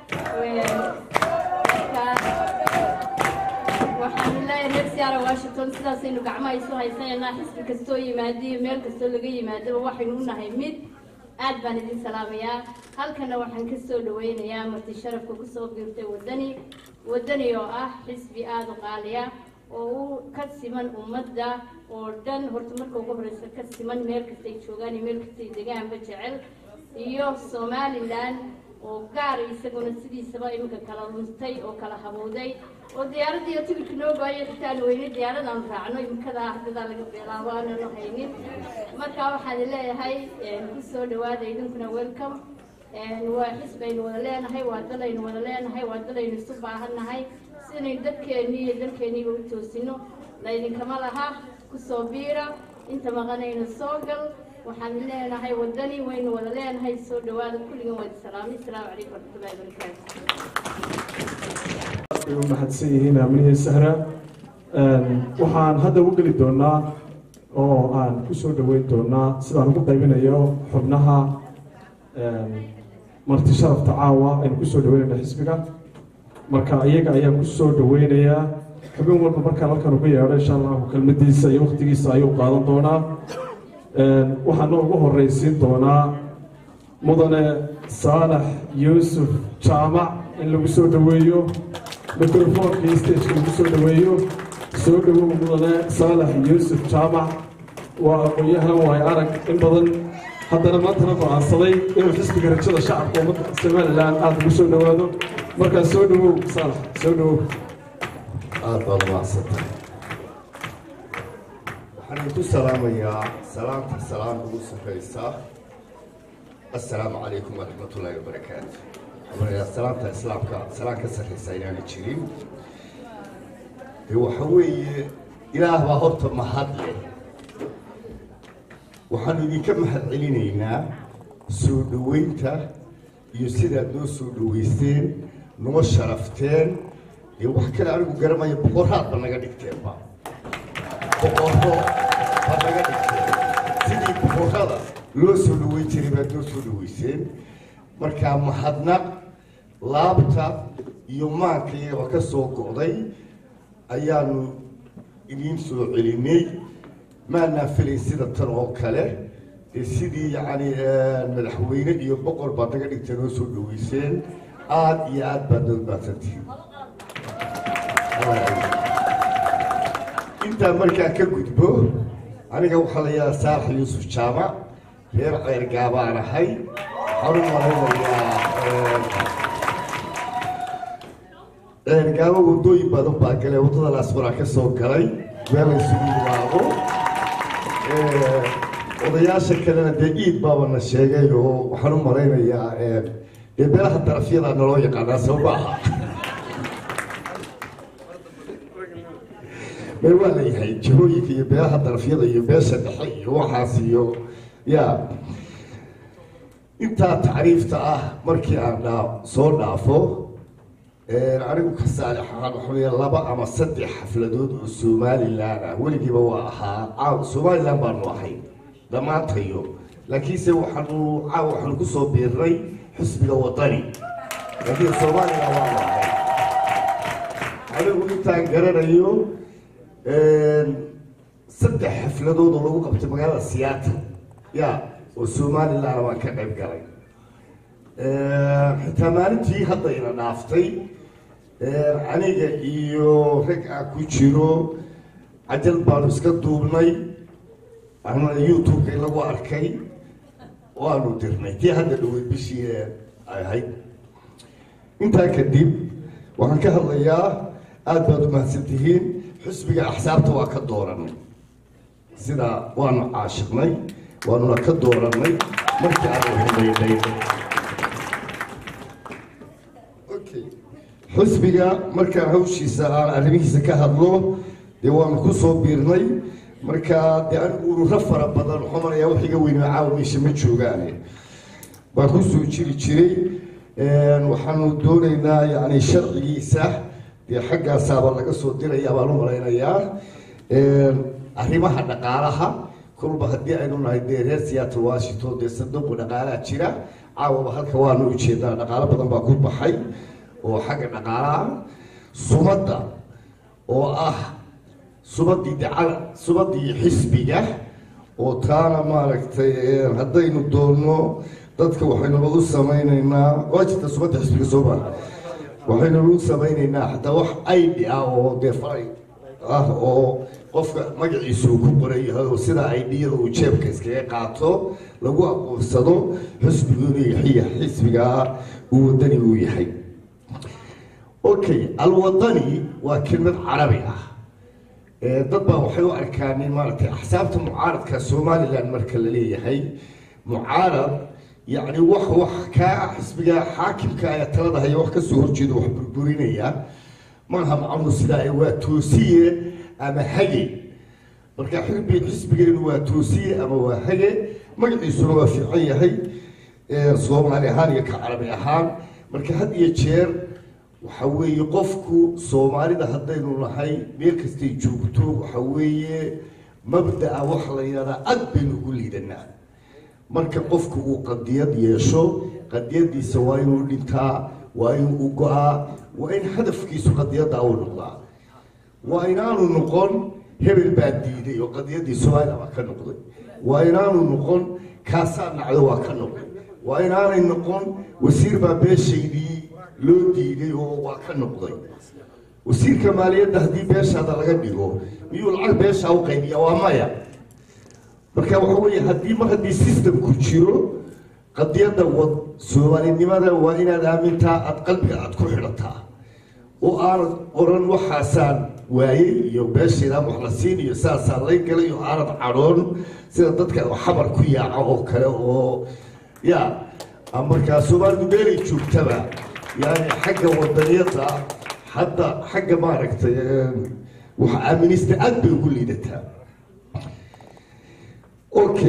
وحمد الله يرسل سيارة واشنطن سيدا سينو قعما يسوها يساينا حسب كستوي مادي وميل كستو لقي مادي وواحد نونا هيميد aad baan idin salaamayaa halkana waxaan ka soo dhaweynayaa marti sharafka ku soo biirtay wadani wadani oo ah xisbi aad u qaaliya oo uu ka siman ummadda oo dhan horta marka ugu horeysa ka siman meel kasta ay joogaan iyo meel kasta ay degaanba jecel iyo Somaliland oo gaar isaguna sidiisaba iminka kala luntay oo kala habowday oo diyaaradii tigidhka noo gooyay xitaan weyne diyaarad aan raacno imkada hadda laga bilaabo aan haynin marka waxaan leeyahay ku soo dhawaada idinkuna welcome waa xisbaynu wada leenahay waa dalaynu wada leenahay waa dalaynu isu baahannahay sidaynu dadkeennii iyo dalkeenniiba u toosino laydinkama laha ku soo biira inta maqanaynu soo gal waxaan leenahay wadani waynu wada leenahay soo dhawaada kulligan waa salaamay assalaamu calaykum warahmatullaahi wabarakaatu u mahadsan yihiin aaminihii sahra waxaan hadda u geli doonaa oo aan ku soo dhaweyn doonaa sidaan ugu qaybinayo xubnaha marti sharafta caawa aynu kusoo dhaweynayna xisbiga marka iyaga ayaa ku soo dhaweynayaa xubin walba markaan halkan ugu yeedho insha allahu kelmadiisa iyo waqtigiisa ayuu qaadan doonaa waxaana ugu horeysiin doonaa mudane saalax yuusuf jaamac in lagu soo dhaweeyo mikrofoonka iyo stageka lagu soo dhaweeyo soo dhawow mudane saalax yuusuf jaamac waa aqoon-yahan waay arag in badan haddana maantana go-aansaday inuu xisbiga rajada shacabka ummadda somaliland aada ugu soo dhawaado markaa soo dhawow saalax soo dhawow aad baad umahadsantay waxaan idinku salaamayaa salaamta salaam ugu sarreysa assalaamu calaykum waraxmatullaahi wabarakaatu waxaan salaamta islaamka salaan ka sarreysa inaana jirin dee waxa weeye ilaah baa horta mahad leh waxaanu idinka mahad celinaynaa soo dhaweynta iyo sidaad noo soo dhaweysteen noo sharafteen dee wax kale anigu garanaya boqoraad ba naga dhigteenba boqorro ba naga dhigteen sidii boqorrada loo soo dhaweyn jiray baad noo soo dhaweyseen markaa mahadnaq laabta iyo maanka iyagaba ka soo go'day ayaanu idiin soo celinay maanaa filayn sida tan oo kale dee sidii yacni madaxweyne iyo boqor baad naga dhigteen noo soo dhaweyseen aada iyo aad baad noo baadsantihiin intaa markaa ka gudbo aniga waxaa la yidhaha saalax yuusuf jaamac reer ceergaa baan ahay waxaan u malaynayaa ceergaaba waddooyin badan baa galay waddada laasmaraa ka soo galay meel la isugu yimaado odayaasha kalena dee iid baabana sheegay oo waxaan u malaynayaa dee beelaha darafyada naloo yaqaanaa soo maaha mee waa layahay jihooyinka iyo beelaha darafyada iyo beesha dhexe iyo waxaas iyo ya intaa tacriifta ah markii aan dhaa soo dhaafo anigu ka saalix ahaan waxaa laba ama saddex xafladood oo somalilan ah weligiiba waa ahaa caaw somalilan baanu ahay dhammaantayo laakiinse waxaanu caaw waxaanu kusoo biirnay xisbiga wadani laakiin somalilan waanu ahay anigu intaan garanayo saddex xafladood oo lagu qabtay magaalada siyaata ya oo somalilan baan ka qayb galay xitaa maalintii hadda ina dhaaftay aniga iyo rag aan ku jiro cajal baanu iska duubnay anuna youtube-ka in lagu arkay waanu dirnay tii hadda dhaweyd bishii ay ahayd intaa kadib waxaan ka hadlayaa aada baad u mahadsantihiin xisbiga axsaabta waa ka dooranay sida waanu caashiqnay waanuna ka dooranay markii aanu humaynay xisbiga markaan hawshiisa aan arrimihiisa ka hadlo dee waanu ku soo biirnay markaa dee anigu ururo fara badan xumanayaa wax iga weyn caawa meesha ma joogaane waan ku soo jiri jiray waxaanu doonaynaa yacni sharcigiisa dee xaggaasaaba laga soo diraya baan u malaynayaa arrimaha dhaqaalaha kolba haddii aynu nahay dee reer seattle washington dee sanduuqu dhaqaalaha jira caawaba halka waanu ujeedaa dhaqaalo badan baa ku baxay oo xagga dhaqaalaha sumadda oo ah subaddii dacal subaddii xisbiga oo taana maaragtay haddaynu doonno dadka waxaynu lagu samaynaynaa waa jirta subaddii xisbiga soo maa waxaynu lagu samaynaynaa xataa wax aidi ah oo dee faray ah oo qofka magaciisu uu ku qoran yahay oo sida aidiyada uu jeebka iskaga qaato lagu aqoonsado xisbigu inuu yahay xisbigaa uu wadani uu yahay okay alwadani waa kelmad carabi ah dad baa waxay u arkaan in maaragtay axsaabta mucaaradka somalilan marka la leeyahay mucaarad yacni wax wax kaa xisbiga xaakimka ayaa talada haya wax kasoo horjeeda wax burburinaya maaha macnu sidaa waa toosiye ama hage marka xirbi xisbigeenu waa toosiye ama waa hage magaciisuna waa fiican yahay soomaali ahaan iyo ka carabi ahaan marka had iyo jeer waxa weeye qofku soomaalida haddaynu nahay meel kastay joogto waxa weeye mabda'a waxa la yidhahdaa aad baynu ugu liidanaa marka qofku uu qadiyad yeesho qadiyadiisa waa inuu dhintaa waa inuu u go-aa waa in hadafkiisu qadiyadda u noqdaa waa inaanu noqon hebel baa diiday oo qadiyaddii soomaalida baa ka noqday waa inaanu noqon kaasaa nacdo waa ka noqday waa inaanay noqon wasiir baa beeshaydii loo diiday oo waa ka noqday wasiirka maaliyadda haddii beeshaada laga dhigo miyuu lacag beeshaa u qaybiya waa maya marka waxa weeye haddii mar haddii systemku jiro qadiyadda wad soomaalinimada waa inaad aamintaa aada qalbiga aada ku xidhataa oo aanad oran waxaasaan waayey iyo beeshaydaan wax la siin iyo saasaan lay galay oo aanad cadhoon sida dadka xabar ku yaaca oo kale oo ya markaa soomaalidu meelay joogtaba يعني حاجة وطنية حتى حاجة ما عرفت وآمنست أدب يقول لي ده أوكي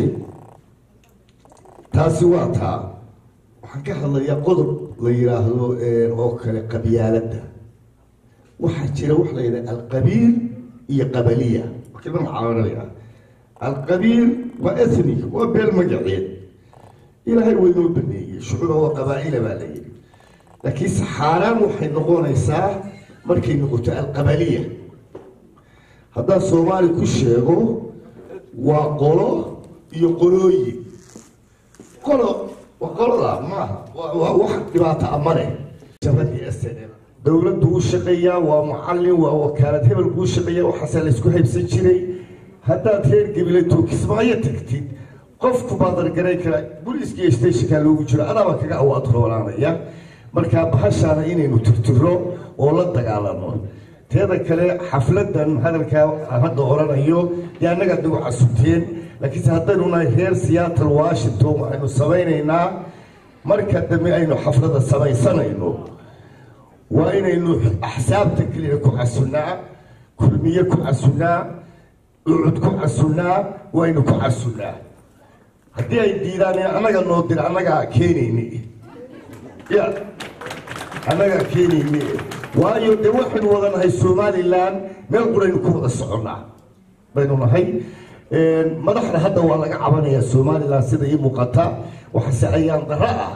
تاسواتها وحكى الله يا قدر ليراهلو أوكي قبيلة ده وحكي له وحلا القبيل هي قبلية كلمة معاونة القبيل وإثني وبالمجعين إلى هاي وينو بنية شعوب وقبائل بالي لكن حالان waxay noqonaysaa markay noqoto alqabaliya hadda Soomaali ku sheego waa qolo iyo qolooyin qolo waa qolada ma waa wax dhibaato amane jabadii asana dawladdu u shaqeeyaa waa mucallin waa wakaalad hebel ku shaqeeyaa waxa la isku haybsan jiray haddaad reer gabilato kismaayo tagtid qofku baadar garay kara booliiska stationka loogu jiro adaaba kaga awaad roolaanaya markaa bahashaana inaynu tirtiro oo la dagaalano teeda kale xafladan hadalkaa hadda oranayo dee annagaa nagu casubteen laakiinse haddaynu nahay reer Seattle Washington waxaynu samaynaynaa marka dambe aynu xaflada samaysanayno waa inaynu axsaabta kaliya ku casunaa kulmiye ku casunaa ucud ku casunaa waynu ku casunaa haddii ay diidaan annaga noo dir annagaa keenayni ya annagaa keenayni waayo dee waxaynu wada nahay Somaliland meel quraynu ku wada soconnaa baynu nahay madaxda hadda waa laga cabanayaa Somaliland sida ii muuqata waxaase ayaan darro ah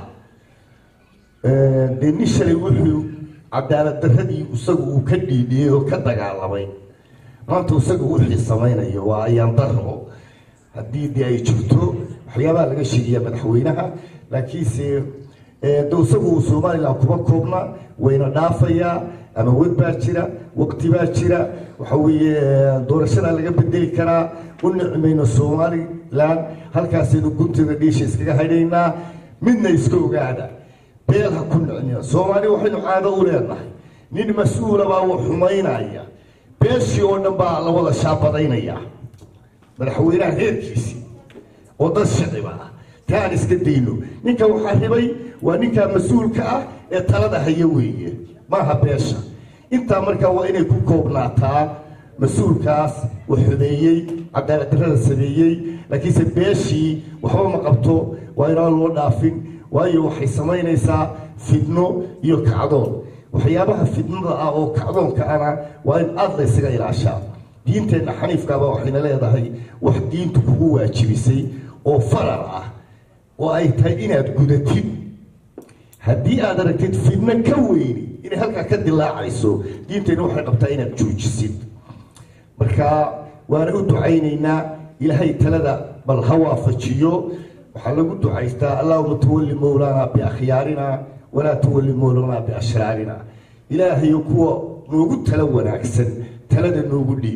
dee nin shalay wuxuu cadaalad darradii isagu uu ka dhiidhiyey oo ka dagaalamay maanta isagu wixii samaynayo waa ayaan darro haddii dee ay jirto waxyaabaha laga sheegaya madaxweynaha laakiinse de isagu Somaliland kuma koobna wayna dhaafayaa ama wad baa jira waqti baa jira waxa weeye doorashada laga bedeli karaa u nicmayno Somaliland halkaasaynu guntiga dhiisha iskaga haydhaynaa midna iska ogaada beel ha ku nicnina Soomaali waxaynu caado u leenahay nin mas-uula baa uu xumaynaya beeshii oo dhan baa la wada shaabadaynaya madaxweynaha heerkiisii oo dad shacib ah taan iska dayno ninka waxaa ribay waa ninka mas-uulka ah ee talada haya weeye maaha beesha intaa markaa waa inay ku koobnaataa mas-uulkaas uu xumeeyey cadaalad darrada sameeyey laakiinse beeshii waxba ma qabto waa inaan loo dhaafin waayo waxay samaynaysaa fidno iyo kacdoon waxyaabaha fidnada ah oo kacdoonka ana waa in aad la isaga ilaashaa diinteenna xaniifkaaba waxayna leedahay wax diintu kugu waajibisay oo farar ah oo ay tahay inaad gudatid haddii aad aragtid fidno ka weyni inay halkaa ka dilaacayso diinteenna waxay qabtaa inaad joojisid marka waana u ducaynaynaa ilaahay talada bal ha waafajiyo waxaa lagu ducaystaa allahuma tawalli mawlaana biakhyaarina walaa tawalli mawlaana biashraarina ilaahayo kuwa noogu tala wanaagsan talada noogu dhiib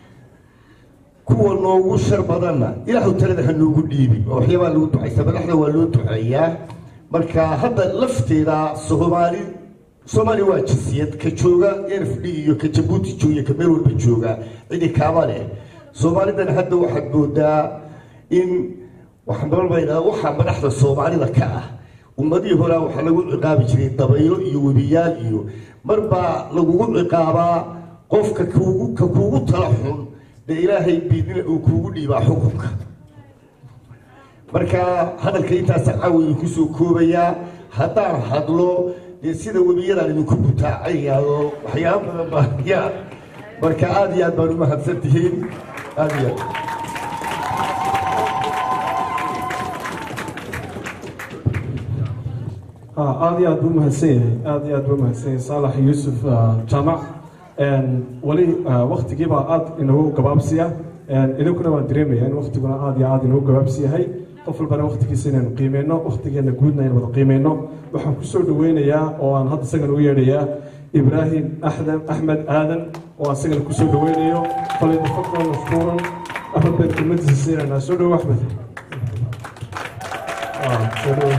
kuwa noogu shar badanna ilaahu talada ha noogu dhiibin waxyaabaa lagu ducaystaa madaxda waa loo duceeyaa marka hadda lafteeda Soomaali Soomaali waa jinsiyad ka jooga N F D iyo ka Djibouti jooga ka meel walba jooga cidi kaaba leh Soomaalidan hadda waxaad moodaa in waxaan balbaynaa waxa madaxda Soomaalida ka ah ummadii hore waxa lagu ciqaabi jiray dabaylo iyo webiyaal iyo marba lagu ciqaabaa qofka kuugu ka kuugu tala xun de ilaahay biidina uu kuugu dhiibaa xukunka marka hadalka intaas caawi ku soo koobaya haddaan hadlo dee sida webiyadan idinku butaacayaayo waxyaabo badan baa ya marka aad iyo aad baan u mahadsantihiin aad iyo aad iyo aad buu mahadsan yahay aad iyo aad buu mahadsan yahay Saalax Yuusuf Jaamac wali waqtigiiba aad inuu gabaabsiya idinkuna waan dareemayaa in waqtiguna aad iyo aad inuu gabaabsiyahay qof walbana waqtigiisa inaynu qiimeyno waqtigeena guudna inaynu wada qiimeyno waxaan ku soo dhaweynayaa oo aan hadda isagan u yeedhayaa Ibrahim Axmed Axmed Aadan oo aan isagan ku soo dhaweynayo falay tafadhal mashkuuran afar beed kelmadiisa siinayna soo dhawo Axmed ah soo dhawo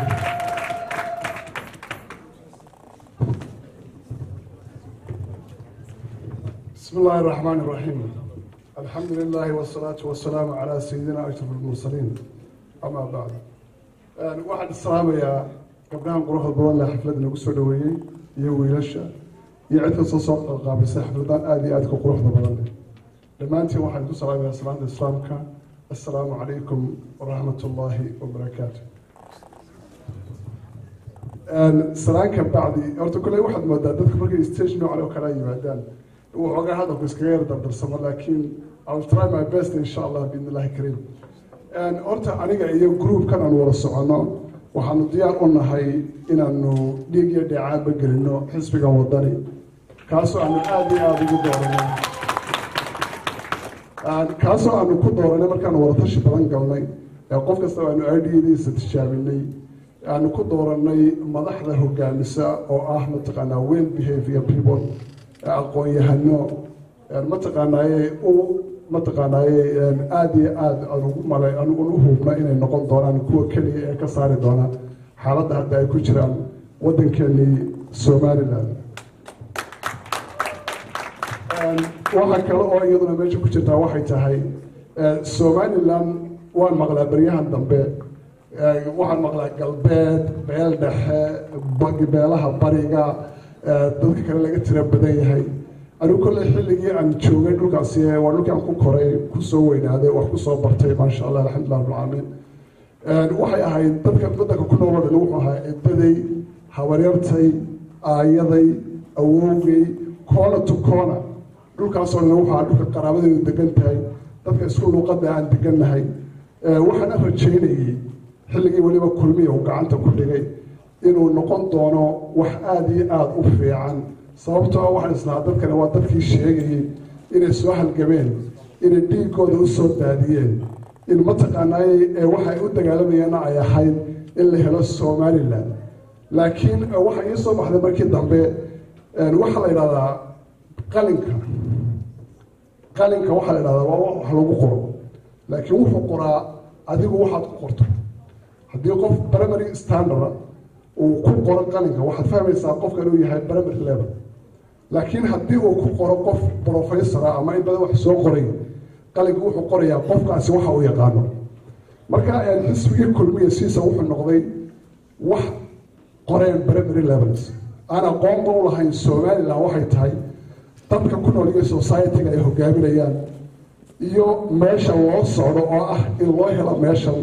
بسم الله الرحمن الرحيم الحمد لله والصلاة والسلام على سيدنا أشرف المرسلين أما بعد واحد السلام يا قبلها نروح البوان لحفلتنا قصدوية يوي لشة يعد الصوت القابسة حفلتان آدي آدك قروح البوان لما أنت واحد السلام يا سلام الإسلام كان السلام عليكم ورحمة الله وبركاته السلام كان بعدي أرتو كل واحد مدادك بركي يستيشنوا على وكلاي بعدان وحوجا هذا بس غير دبر سما لكن I'll try my best إن شاء الله بإذن الله الكريم. and أرتا أنا جاي جروب كان نورا السعنا وحنا ديار قلنا هاي إن إنه ديجي دعاء بقرنه حسب جوادري كاسو أنا آدي آدي جدارنا and كاسو أنا كدارنا مركان ورا تشي بلان قلنا يقف كسر أنا آدي دي ستشابني أنا كدارنا مدحله جالسة أو أحمد تقنا وين behavior people aqoon-yahano mataqaanaaye u mataqaanaaye aada iyo aada aan ugu malay anugun u hubna inay noqon doonaan kuwa keliya ee ka saari doona xaaladda hadda ay ku jiraan waddankeenii somaliland waxa kale oo iyaduna meesha ku jirtaa waxay tahay somaliland waan maqlaa baryahan dambe waxaan maqlaa galbeed beel dhexe beelaha bariga dadka kale laga tira badan yahay anigu kolley xilligii aan joogay dhulkaasi waa dhulkii aan ku koray kusoo weynaaday wax kusoo bartay maasha allah alxamdulilah rabbilcaalamiin waxay ahayd dadka waddanka ku nooloo dhan wuxuu ahaa edaday habaryartay aayaday awowgay koona to koona dhulkaasoo dhan wuxuu ahaa dhulka qaraabadeedu degan tahay dadka isku luuqadda aan degannahay waxaana rajaynayay xilligii weliba kulmiya uu gacanta ku dhigay inuu noqon doono wax aada iyo aada u fiican sababtoo ah waxaan islahaa dadkani waa dadkii sheegayey inay soo halgameen inay dhiigooda u soo daadiyeen in mataqaanaay waxay u dagaalamayeenna ay ahayd in la helo somaliland laakiin waxaa ii soo baxday markii dambe waxaa la yidhahdaa qalinka qalinka waxaa la yidhahdaa waa wax lagu qoro laakiin wuxuu qoraa adigu waxaad ku qorto haddii qof primary standard uu ku qoro qalinka waxaad fahmaysaa qofka inuu yahay primary level laakiin haddii uu ku qoro qof professora ama in badan wax soo qoray qalinka wuxuu qorayaa qofkaasi waxa uu yaqaano marka xisbigii kulmiya siisa wuxuu noqday wax qoreen primary levels aan aqoonba u lahayn somaliland waxay tahay dadka ku nool iyo society-ga ay hogaaminayaan iyo meesha loo socdo oo ah in loo helo meeshan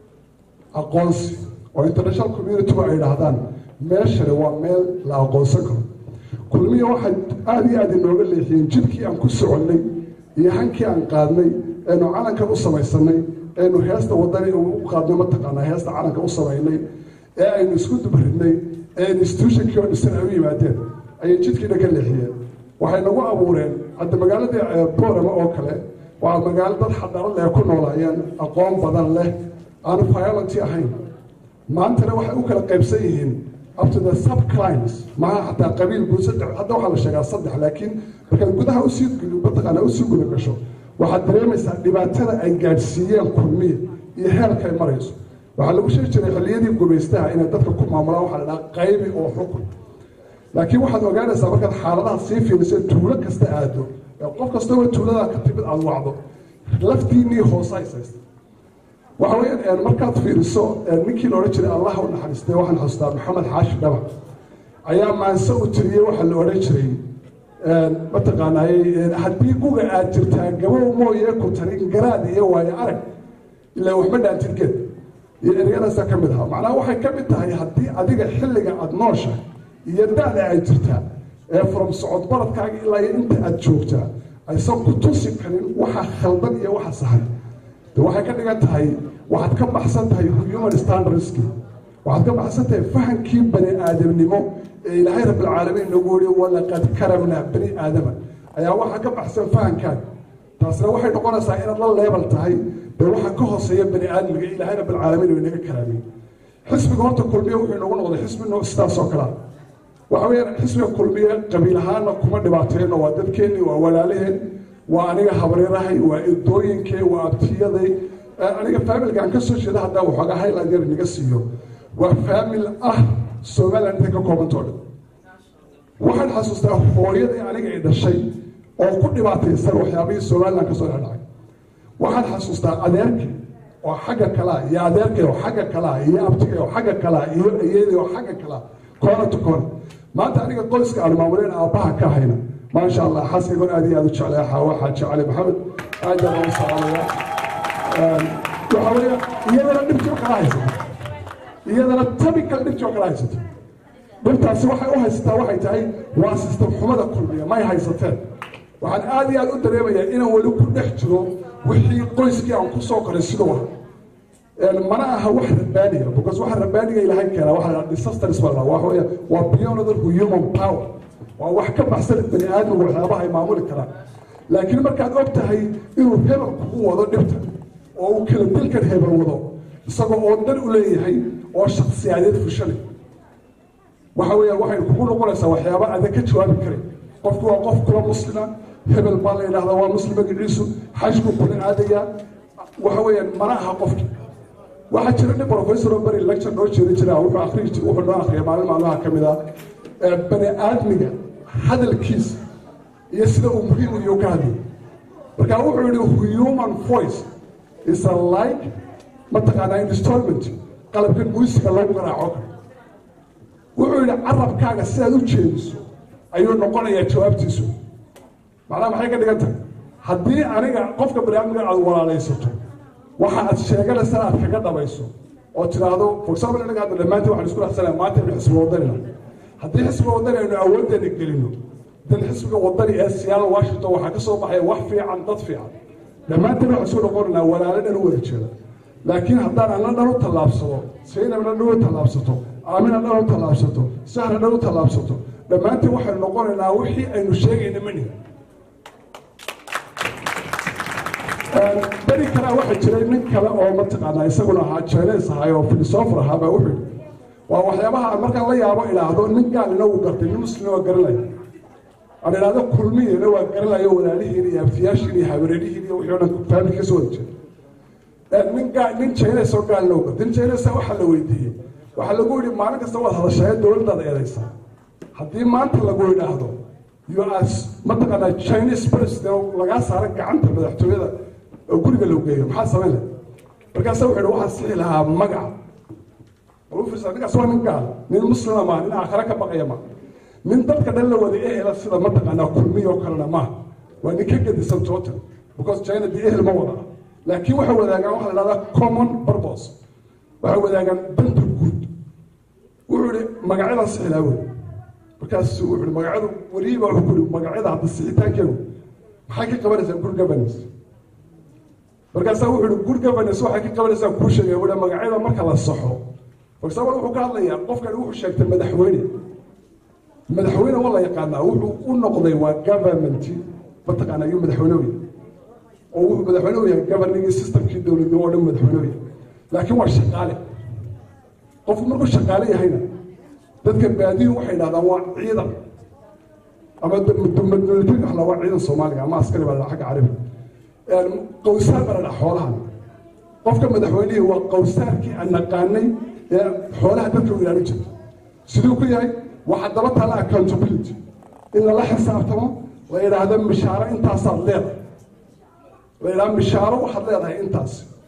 aqoonsi oo international community-gu ay idhaahdaan meeshani waa meel la aqoonsan karo kulmiya waxay aada iyo aada inooga leexiyeen jidkii aan ku soconnay iyo hankii aan qaadnay eenu calankan u samaysanay eenu heesta wadani u qaadnay mataqaanaa heesta calanka u samaynay ee aynu isku dubaridnay ee institutionkii oo dhisan ay u yimaadeen ayay jidkiina ka leexiyeen waxay nagu abuureen hadda magaaladii borama oo kale waa magaalo dad xadaro leh ku noolaayeen aqoon badan leh aan violent ahayn maantana waxay u kala qaybsan yihiin up to the subclimes maaha xataa qabiil guud saddex hadda waxaa la sheegaa saddex laakiin markaad gudaha usii mataqaanaa usii guda gasho waxaad dareemaysaa dhibaatada ay gaadhsiiyeen kulmiya iyo heelka ay marayso waxaa lagu sheegi jiray xilliyadii gumaystaha inay dadka ku maamulaan waxaa la dhahaa qaybi oo xukun laakiin waxaad ogaanaysaa markaad xaaladaha sii fiiriso tuulo kasta aado qof kastaba tuuladaa ka timid aada wacdo laftiinnii hoose haysaysta waxa weeyaan markaad fiiriso ninkii la odhan jiray allah u naxariistay waxaan xustaa maxamed xaashi dhabac ayaa maanse u tiriyey waxaa la odhan jiray mataqaanaaye haddii guga aad jirtaa gabow mooye ku tarin garaad iyo waayo arag ilaa waxba dhaantirgeed iyo ereyadaasaa ka mid ahaa macnaha waxay ka mid tahay haddii adiga xilliga aada noosha iyo da-da ay jirtaa ee from socod baradkaaga ilaa iyo inta aada joogtaa aysan ku tusi karin waxa khaldan iyo waxa saxan de waxay ka dhigan tahay waxaad ka baxsan tahay human standardski waxaad ka baxsan tahay fahankii bani aadamnimo ee ilaahay rabbilcaalamiin nagu wariyo walaqad karamnaa bani aadama ayaa waxaa ka baxsan fahankaaga taasna waxay noqonaysaa inaad la leebal tahay dee waxaa ka hooseeya bani aadamiga ilaahay rabbilcaalamiin oo inaga karaamiyey xisbiga horta kulmiye wuxuu inagu noqday xisbi sidaas oo kalea waxa weeyaan xisbiga kulmiye qabiil ahaana kuma dhibaateyno waa dadkeennii waa walaalaheen waa aniga habareerahay waa edooyinkee waa abtiyaday aniga faamilka aan ka soo jeeda haddaa waxoogaa highland yar inaga siiyo waa faamil ah somaliland intay ka koobantoo dhan waxaan xasuustaa hooyadii aniga i dhashay oo ku dhibaataysan waxyaabihii somaliland ka soo dhexdhacay waxaan xasuustaa adeerkay oo xagga kalaa iyo adeerkay oo xagga kalaa iyo abtigay oo xagga kalaa iyo ayeeday oo xagga kalaa koona to koona maanta aniga qoyska aan maamuleen aabbaha ka hayna maasha allah xaskigoon aad iyo aad u jeclay xaawa xaaji cali maxamed aad baan u salaamaya waxa weeya iyadana dhibtii kala haysato iyadana tabical dhibtii kala haysato dhibtaasi waxay u haysataa waxay tahay waa sistem xumada kulmiya may haysateen waxaan aad iyo aad u dareemayaa inaan weli ku dhex jiro wixii qoyskii aan ku soo koray siduu ah mana aha wax rabbaaniya because waxa rabbaaniga ilaahay keena waxa la disasters baa waxa weeya waa beyond the human power waa wax ka baxsan bani aadamku waxyaabaha ay maamuli karaan laakiin markaad og tahay inuu hebel kugu wado dhibta oo uu kala dilkan hebel wado isagoo oo dan u leeyahay oo shakhsiyadeed fushanay waxa weeya waxay kugu noqonaysaa waxyaaba adag ka jawaabi karin qofku waa qof kula muslima hebel baa la yidhahdaa waa muslim magaciisu xajku kula aadayaa waxa weeyaan mana aha qofki waxaa jira nin professor oo bari lecture noo jeedi jira wuxuu akhriyi wuxuu noo akhriyay maalin maalmaha ka mid ah bani aadmiga hadalkiisa iyo sida uu muhiim u yahay ka hadlay marka wuxuu yidhi human voice is a like mataqaanaa installment qalabkan muusiga lagu garaaco kale wuxuu yidhi carabkaaga sidaad u jeediso ayuu noqonayaa jawaabtiisu macnaha maxay ka dhigan tahay haddii aniga qofka baniaadmiga aad walaalaysato waxa aad sheeganaysaa aad kaga dhabayso oo tiraahdo for example anaga hadda dhammaantiin waxaan isku raxsanaa maanta inuu xisbiga wadanina haddii xisbiga wadani aynu awooddeena gelino dan xisbiga wadani ee Seattle Washington waxaa ka soo baxaya wax fiican dad fiican dhammaantiin waxaan soo noqonaynaa walaalo dhan u wada jeeda laakiin haddaan anna dhan u tallaabsado saynab dhan u tallaabsato aamina dhan u tallaabsato sahra dhan u tallaabsato dhammaantiin waxaynu noqonaynaa wixii aynu sheegayna maniga beri kale waxaa jiray nin kale oo mataqaanaa isaguna ahaa Chinese ahaa oo philosopher ahaa baa wuxuu waa waxyaabaha aan markaan la yaabo ilaahdo nin gaalina uu gartay nin muslim oo garanaya aan ilaahdo kulmiyena waa garanayo walaalihiin iyo abtiyaashiin iyo habareerihiin iyo wixii oo dhan family ka soo jeeda nin gaal nin Chinese oo gaalina uu gartay nin Chinese waxaa la weydiiyey waxaa lagu yidhi maalin kasta waad hadashaa dowladdaada eedaysaa haddii maanta lagu yidhaahdo you as mataqaanaa Chinese president lagaa saaray gacanta madaxtooyada oo guriga loo geeyo maxaa samayn lahaa markaas wuxuu yidhi waxaa sixi lahaa magac وفرصة نقص واحد من قال من المسلمين ما من آخر كبقية ما من ضد كذا لو ودي إيه لا سيدا منطقة أنا كل مية وكلنا ما وإني كذا دي سنتوتر because China دي إيه الموضوع لكن واحد وذا كان واحد هذا common purpose واحد وذا كان بنت الجود وعلى مقعدة سهلة أوي because وعلى مقعدة وريبة وكل مقعدة عند السيتان كيلو حكي قبل زي كل جبنس markaas wuxuu yiri good governance waxa ka qabanaysaa ku sheegay wada magacyada marka la saxo farsamo wuxuu ka hadlayaa qofkan wuxuu sheegtay madaxweyne madaxweyne wala yaqaana wuxuu u noqday waa government mataqaana iyo madaxweyne oo wuxuu madaxweyne yahay governing systemkii dawladda oo dhan madaxweyne laakiin waa shaqaale qof markuu shaqaale yahayna dadka baadiyo waxay yiraahdaan waa ciidan ama dowladda waxa la waa ciidan Soomaaliga ama askari baa xaq carabi قوسار برا حولها قفك مدحوينيه وقوساركي أن قاني حولها تدلو إلى رجل سلوكي هاي واحد ضبطها لا accountability إن الله حساب تمام وإلى هذا مشارة أنت صار ليه وإلى مشارة واحد ليه هاي أنت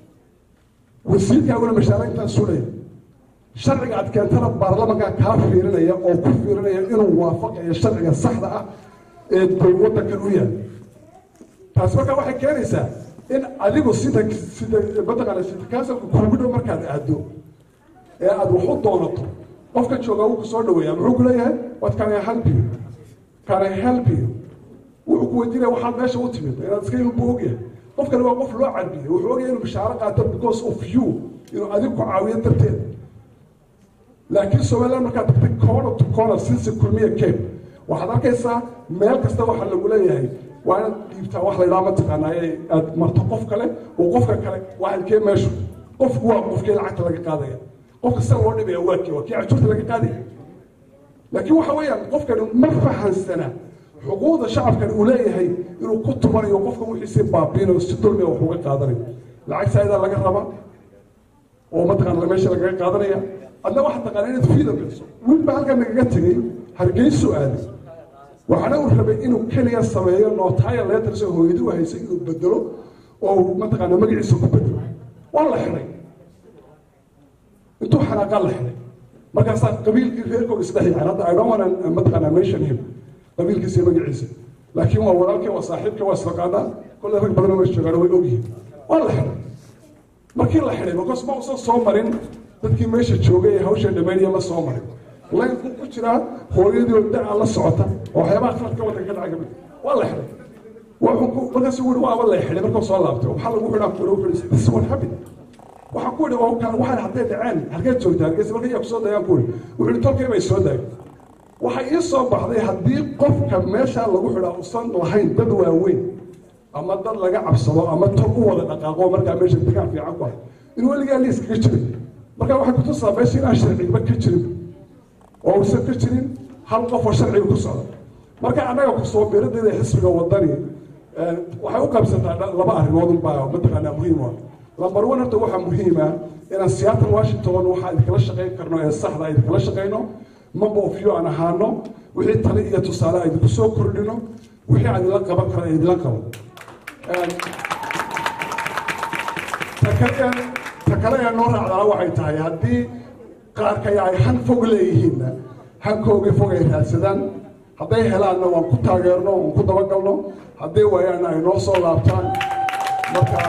وسيلك أقول مشارة أنت سولية الشرع قاعد كان ترى برلمان كافرين يا أو كفرين يا إنه وافق يا الشرع الصح ده الدولة كروية taas marka waxay keenaysaa in adigu sida sida badaqana sida kaasoo kugu dhow markaad aado ee aad wax u doonato qofka jooga uu ku soo dhaweeyaa muxuu ku leeyahay what can I help you can I help you wuxuu ku weydiinaya waxaad meesha u timid inaad iska inuu boogyahay qofkani waa qof loo carbiyo wuxuu ogyahay inuu bishaaro qaato because of you inuu adigu ku caawiyo darteed laakiin Soomaaliland markaad tagtay corner to corner since kulmiye keep waxaad arkaysaa meel kasta waxa lagu leeyahay وانا جبت واحد لا ما تقنا مرتقف كله وقف كله واحد كي ماشي قف هو قف كي العتلة قاضية قف السنة ورد بيواكي وكي عشرة لقى قاضية لكن هو حويا قف كانوا مرفح السنة حقوق الشعب كان أولئك هي إنه كنت مري وقف كانوا يحسب بابين وستون مية وحقوق قاضية العكس هذا لقى ربع وما تقنا ماشي لقى قاضية أنا واحد تقنين تفيد بس وين بقى كان نجتني هرجع السؤال waxana uu rabay inuu kaliya sameeyo nootaaya letters oo hooyadu haysay inuu bedelo oo mataqaana magaciisa ku bedelo wala xiray intuu xanaqa la xiray markaas qabiilkii reerkooda saddex yarada ay dhamaan mataqaana mention him qabiilkiisa magaciisa laakiin waa walaalkii waa saaxiibkii waa saqada kullu rag badan oo joogaan way ogyihiin wala xiray markii la xiray because ma soo soo marin dadkii meesha joogay hawsha dhameeyay ma soo marin الله يكون كتيرا هو يدي ودع الله سعته وحياة خلق كم تكاد عجبني والله حلو وحكوا بس يقولوا والله حلو مركب صلابته وحلو وحنا كلوا في السوون حبي وحكوا له كان واحد حطيت عين حكيت سودا قلت ما هي بصودا يقول وحنا تركي ما يسودا وحيصاب بعضي حدي قف كم ماشى الله وحنا أصلا وحين بدوا وين أما ضل لقى عبصلا أما تركوا ولا دقاقوا مركب ماشى تكان في عقبه إنه اللي قال لي سكتشري مركب واحد كنت صار بس يناشر بكتشري oo uusan ka jirin hal qof oo sharciga ku socda marka annaga ku soo biiradeeda xisbiga wadani waxay u qaybsantaa laba arrimood unbaa mataqaanaa muhiim ah lambar one horta waxaa muhiima inaan Seattle Washington waxaa idinkala shaqayn karno ee saxda ah idinkala shaqayno member of you aan ahaano wixii tali iyo tusaale ay idinku soo kordhino wixii aan idinla qaban karo ee idinla qabo ta kale ee noo raacdaa waxay tahay haddii qaarkay ay han fog leeyihiinna hankoogii fog ay raadsadaan hadday helaanna waan ku taageerno waan ku dabagalno haddii waayaana ay noo soo laabtaan marka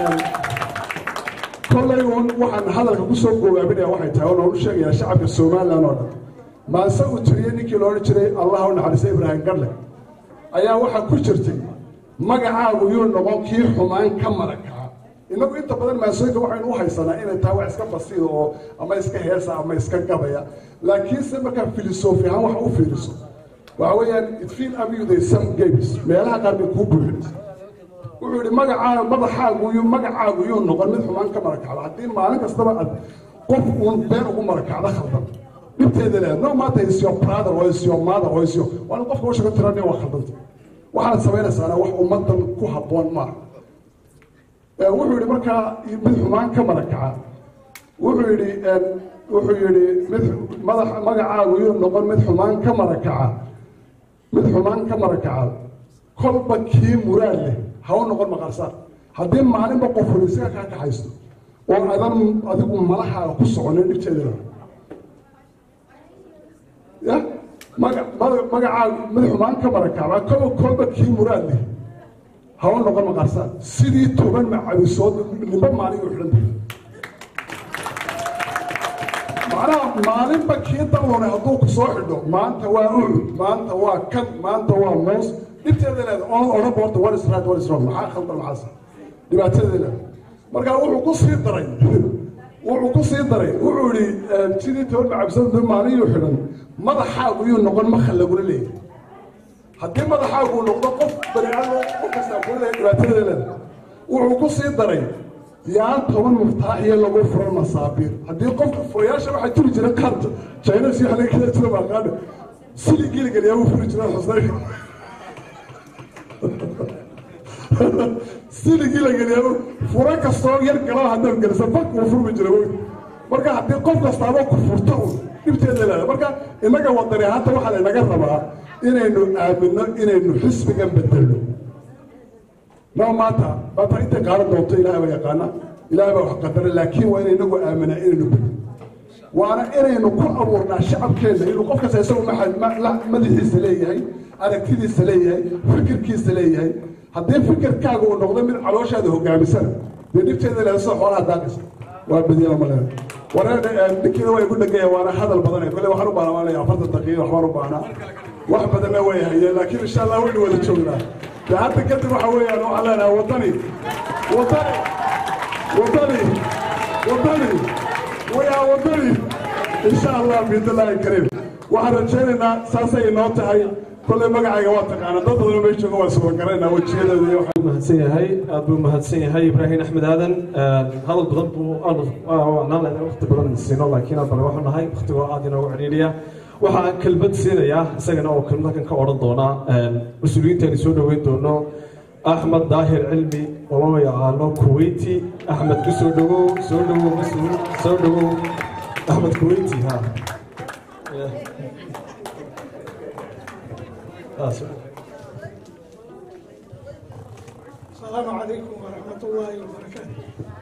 kollay waxaan hadalka ku soo goobaabinaya waxay tahay oo noogu sheegayaa shacabka somalilan oo dhan maanse uu tiriyey ninkii loodhan jiray allah u naxariista ibraahim garle ayaa waxaa ku jirtay magacaagu yuu noqon kii xumaan ka marakaca innagu inta badan maasooyinka waxaynu u haysanaa inay tahay wax iska basiida oo ama iska heesa ama iska gabaya laakiinse markaa filosofi ahaan waxa u fiiriso waxa weeyaan it feel abuday some games meelaha qaar bay kuu buuxinaysa wuxuu yidhi magacaa madaxaagu yuu magacaagu yuu noqon mid xumaan ka marakacda haddii maalin kastaba aad qof uun been ugu marakacda khaldan dhibteeda leedahay no matter is your brother or is your mother or is your waa qofka u sheego tirani waa khaldanta waxaad samaynaysaana wax ummadan ku habboon maaha wuxuu yidhi markaa mid xumaan ka marakaca wuxuu yidhi wuxuu yidhi mid madax magacaagu yuu noqon mid xumaan ka marakaca mid xumaan ka marakaca kolba kii muraad leh ha u noqon maqarsaar haddii maalinba qof horisaga kaa kaxaysto oo adan adigu malahaaga ku soconin dhibteeda ya magacaagu mid xumaan ka marakaca kolba kolba kii muraad leh ha u noqon maqarsaar sidii toban macawisood nimba maalin u xidhan macnaha maalinba kii dalone hadduu ku soo xidho maanta waa ucud maanta waa kan maanta waa moos dhibteeda leedahay oo odhan boorta what is right what is wrong maxaa khaldan maxaas dhibaatadeeda leedahay marka wuxuu ku sii daray wuxuu ku sii daray wuxuu yidhi sidii toban macawisood maalin uu xidhan madaxaagu yuu noqon makha lagula leeyahay haddii madaxaagu noqdo qof baniaadam qof kastaa kula leeyahay dhibaatadeeda leedahay wuxuu ku sii daray yaan toban muftaaxiya lagu furan masaabiir haddii qofka furayaasha waxaa jiri jira qaarta china si xalay kala jira baaqaana sidii giligaliyaa uu furi jiray xusnay sidii giligaliyaa fura kastoo yar galaa haddaan gelisa bak uu furmi jira marka haddii qof kastaaba ku furto un dhibteeda leedahay marka innaga wadani hadda waxaa laynaga rabaa inaynu aaminno inaynu xisbigan bedelno no maata maata intay qaadan doonto ilaahay baa yaqaana ilaahay baa wax qadara laakiin waa inaynagu aaminaa inaynu bedel waana inaynu ku abuurnaa shacabkeenna inuu qof kasta isagu madaxiisa leeyahay aragtidiisa leeyahay fikirkiisa leeyahay haddii fikirkaaga uu noqdo mid calooshaada hogaamisana dee dhibteeda leeda sida xoolaha daaqaysa waa badiya ma leeda wareedha ninkeeda waa igu dhagaya waana hadal badanaya kolle waxaan u baahnaa waan leeyahay afartan daqiiqa waxbaan u baahnaa wax badanna way hayeen laakiin insha allah waynu wada joognaa dee hadda kadib waxa weeyaan waxaan leenahay wadani wadani wadani wadani wayaa wadani insha allah biidnillaahi kariim waxaan rajaynaynaa saasay inoo tahay kolley magacayga waa taqaana dad badan may jooga waa suba garanayna wajiyadeeda iyo waxaa mahadsan yahay aad buu mahadsan yahay ibraahim axmed aadan hadal badan buu naan leedahay waqti badan siino laakiin aad bale waxu nahay waqtigoo aad inoogu celiiliya waxaan kelmad siinayaa isagana oo kelmad halkan ka odhan doona mas-uuliyiintaani soo dhoweyn doono axmed daahir cilmi oo loo yaqaano kuwaiti axmed ku soo dhowow soo dhowow mas-uul soo dhowow axmed kuwaiti ha السلام عليكم ورحمة الله وبركاته.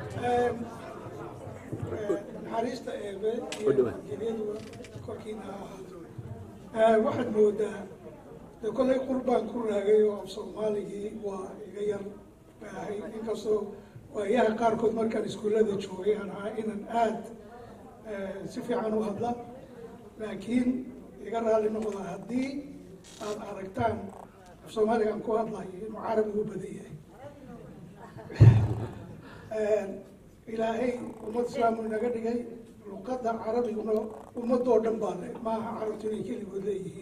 حريصة إيبان جديد وكوركينا واحد مودا كل قربان كل هاي وصومالي وغير هاي إنكسو وياه قاركود مركز سكولة شوي أنا إن آد سفي عنه هذا لكن يقرأ لنا وضع هدي أركتان الصومالي عن كواد الله إنه عربي وبديه إلهي ومد سلام ونقدر جاي لقطة عربي ومد دور دنبالة ما عرفتني كل بديه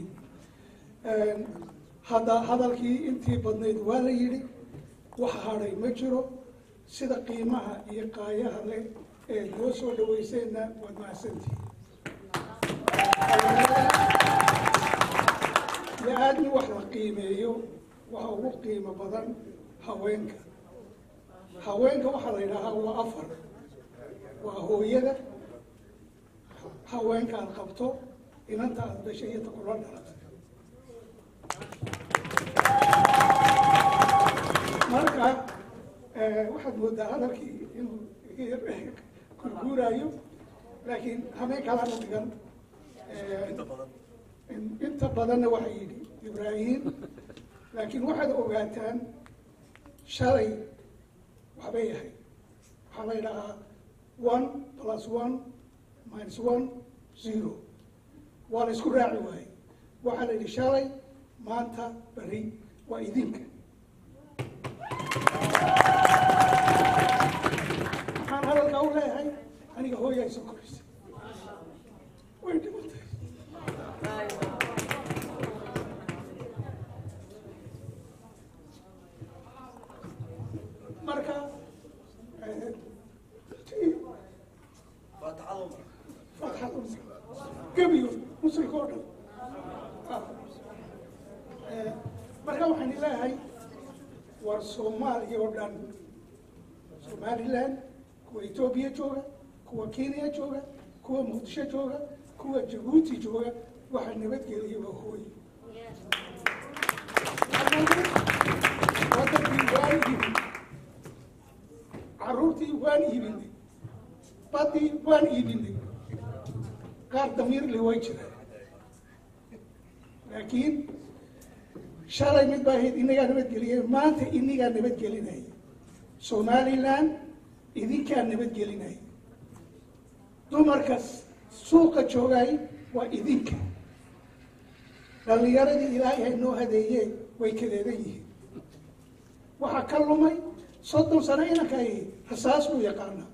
هذا هذا الكي أنتي بدنيد ولا يري وحاري مجرو سيدا قيمها يقايا هذا دوسو دويسنا وما سنتي بني واحد قيمة وهو قيمة بدن هوينك هوينك واحد إلها هو أفر وهو يده هوينك القبطو إن أنت بشيء تقولون مركا واحد مدة هذا كي كل جورايو لكن هم كلام مدن انت بدن وحيدي إبراهيم لكن واحد أوقاتان شري وحبيه حوالي one plus one minus one zero وأنا أذكر راعي واي واحد اللي شري ما أنت بري وإذنك أنا هذا القول هاي أنا هو يا يسوع كريست وين تبغى مركا فتح عمر فتح عمر قبيو مصر كورن مركا وحن إلهي والصومال يوردان صومالي لان كوا إثيوبيا جوغا كوا كينيا جوغا كوا مقدشة جوغا كوا جيبوتي جوغا وحن نبت قليه وهوي عروتي وان إيبني باتي وان إيبني قار ضمير لوجهه لكن شرعي متباهد إني كان نبت قليه ما أنت إني كان نبت قليناي سومالي لان إذي كان نبت قليناي دو مركز سوق جوغاي وإذيك دليل يردي إلهي إنه هديه ويكذبيه وحكلمي صدق سنة إنا كاي حساس بو يقارنا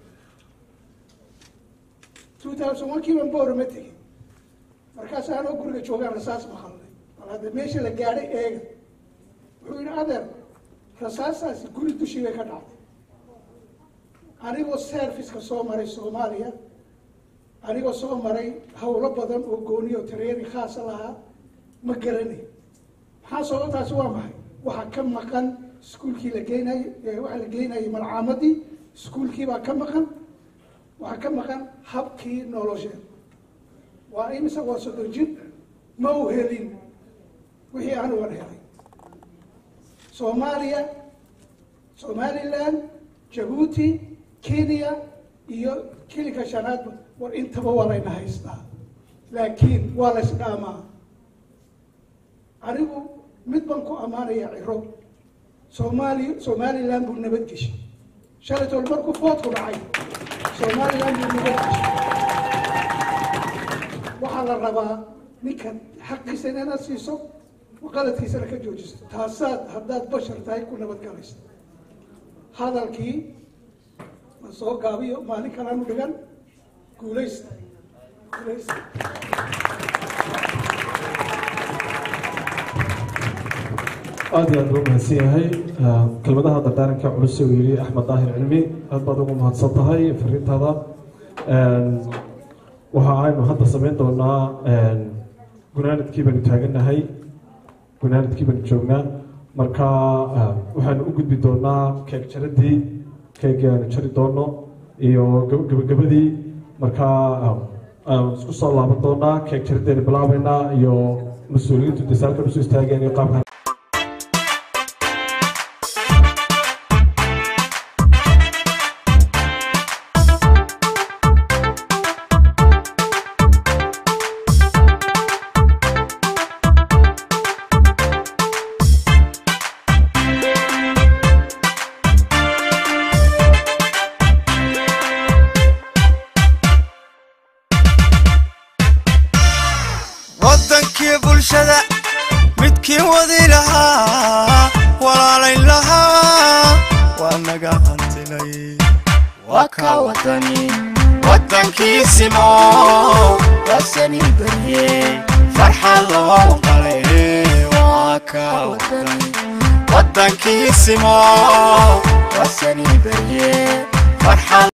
two thousand one كي من بور متي مركز أنا أقول لك شوغان حساس مخلي هذا ماشي لقاري إيه وين هذا حساس أسي كل تشي وكذا أنا هو سيرفيس كسومري سوماليا أنا هو سومري هو ربضن وقوني وتريري خاصة لها مقرني حاصل تاسوا معي وحكم مكان سكول كي لقينا واحد لقينا ملعامدي سكول كي بكم مكان وحكم مكان حب كي نولوجين وأي مسا وصل جد موهلين وهي أنا ورهلي سوماليا سومالي لان جيبوتي كينيا iyo kilika shanaad war intaba walayna haystaa laakiin waa la isdhaamaa anigu mid baan ku amaanaya ciro soomaali somaliland buu nabad geshay shalay tol markuu foodku dhacay somaliland buu nabad geshay waxaa la rabaa ninkan xaqiisa inaad siiso qaladkiisana ka joojiso taasaad haddaad bashar tahay ku nabad galayso hadalkii soo gaabiyo maalin kalaanu dhigan guulaysta guulaysta aad iyo aad buu mahadsan yahay kelmadaha dardaaranka culus ee yiri axmed daahir cilmi aad baad ugu mahadsan tahay fariintaada waxa aynu hadda samayn doonaa gunaanadkii baanu taagannahay gunaanadkii baanu joognaa marka waxaanu u gudbi doonaa keeg jaradii keegaanu jari doono iyo gabagabadii markaa isku soo laaban doonaa keeg jaradeenu bilaabaynaa iyo mas-uuliyiintu desaalkan usoo istaageen iyo qaabka wadankii bulshada midkii wadi lahaa walaalayn lahaa waa naga hantilay waa ka wadani wadankiisimo wasani barye farxad loo qalay waa ka wadani wadankiisimo wasani barye farxad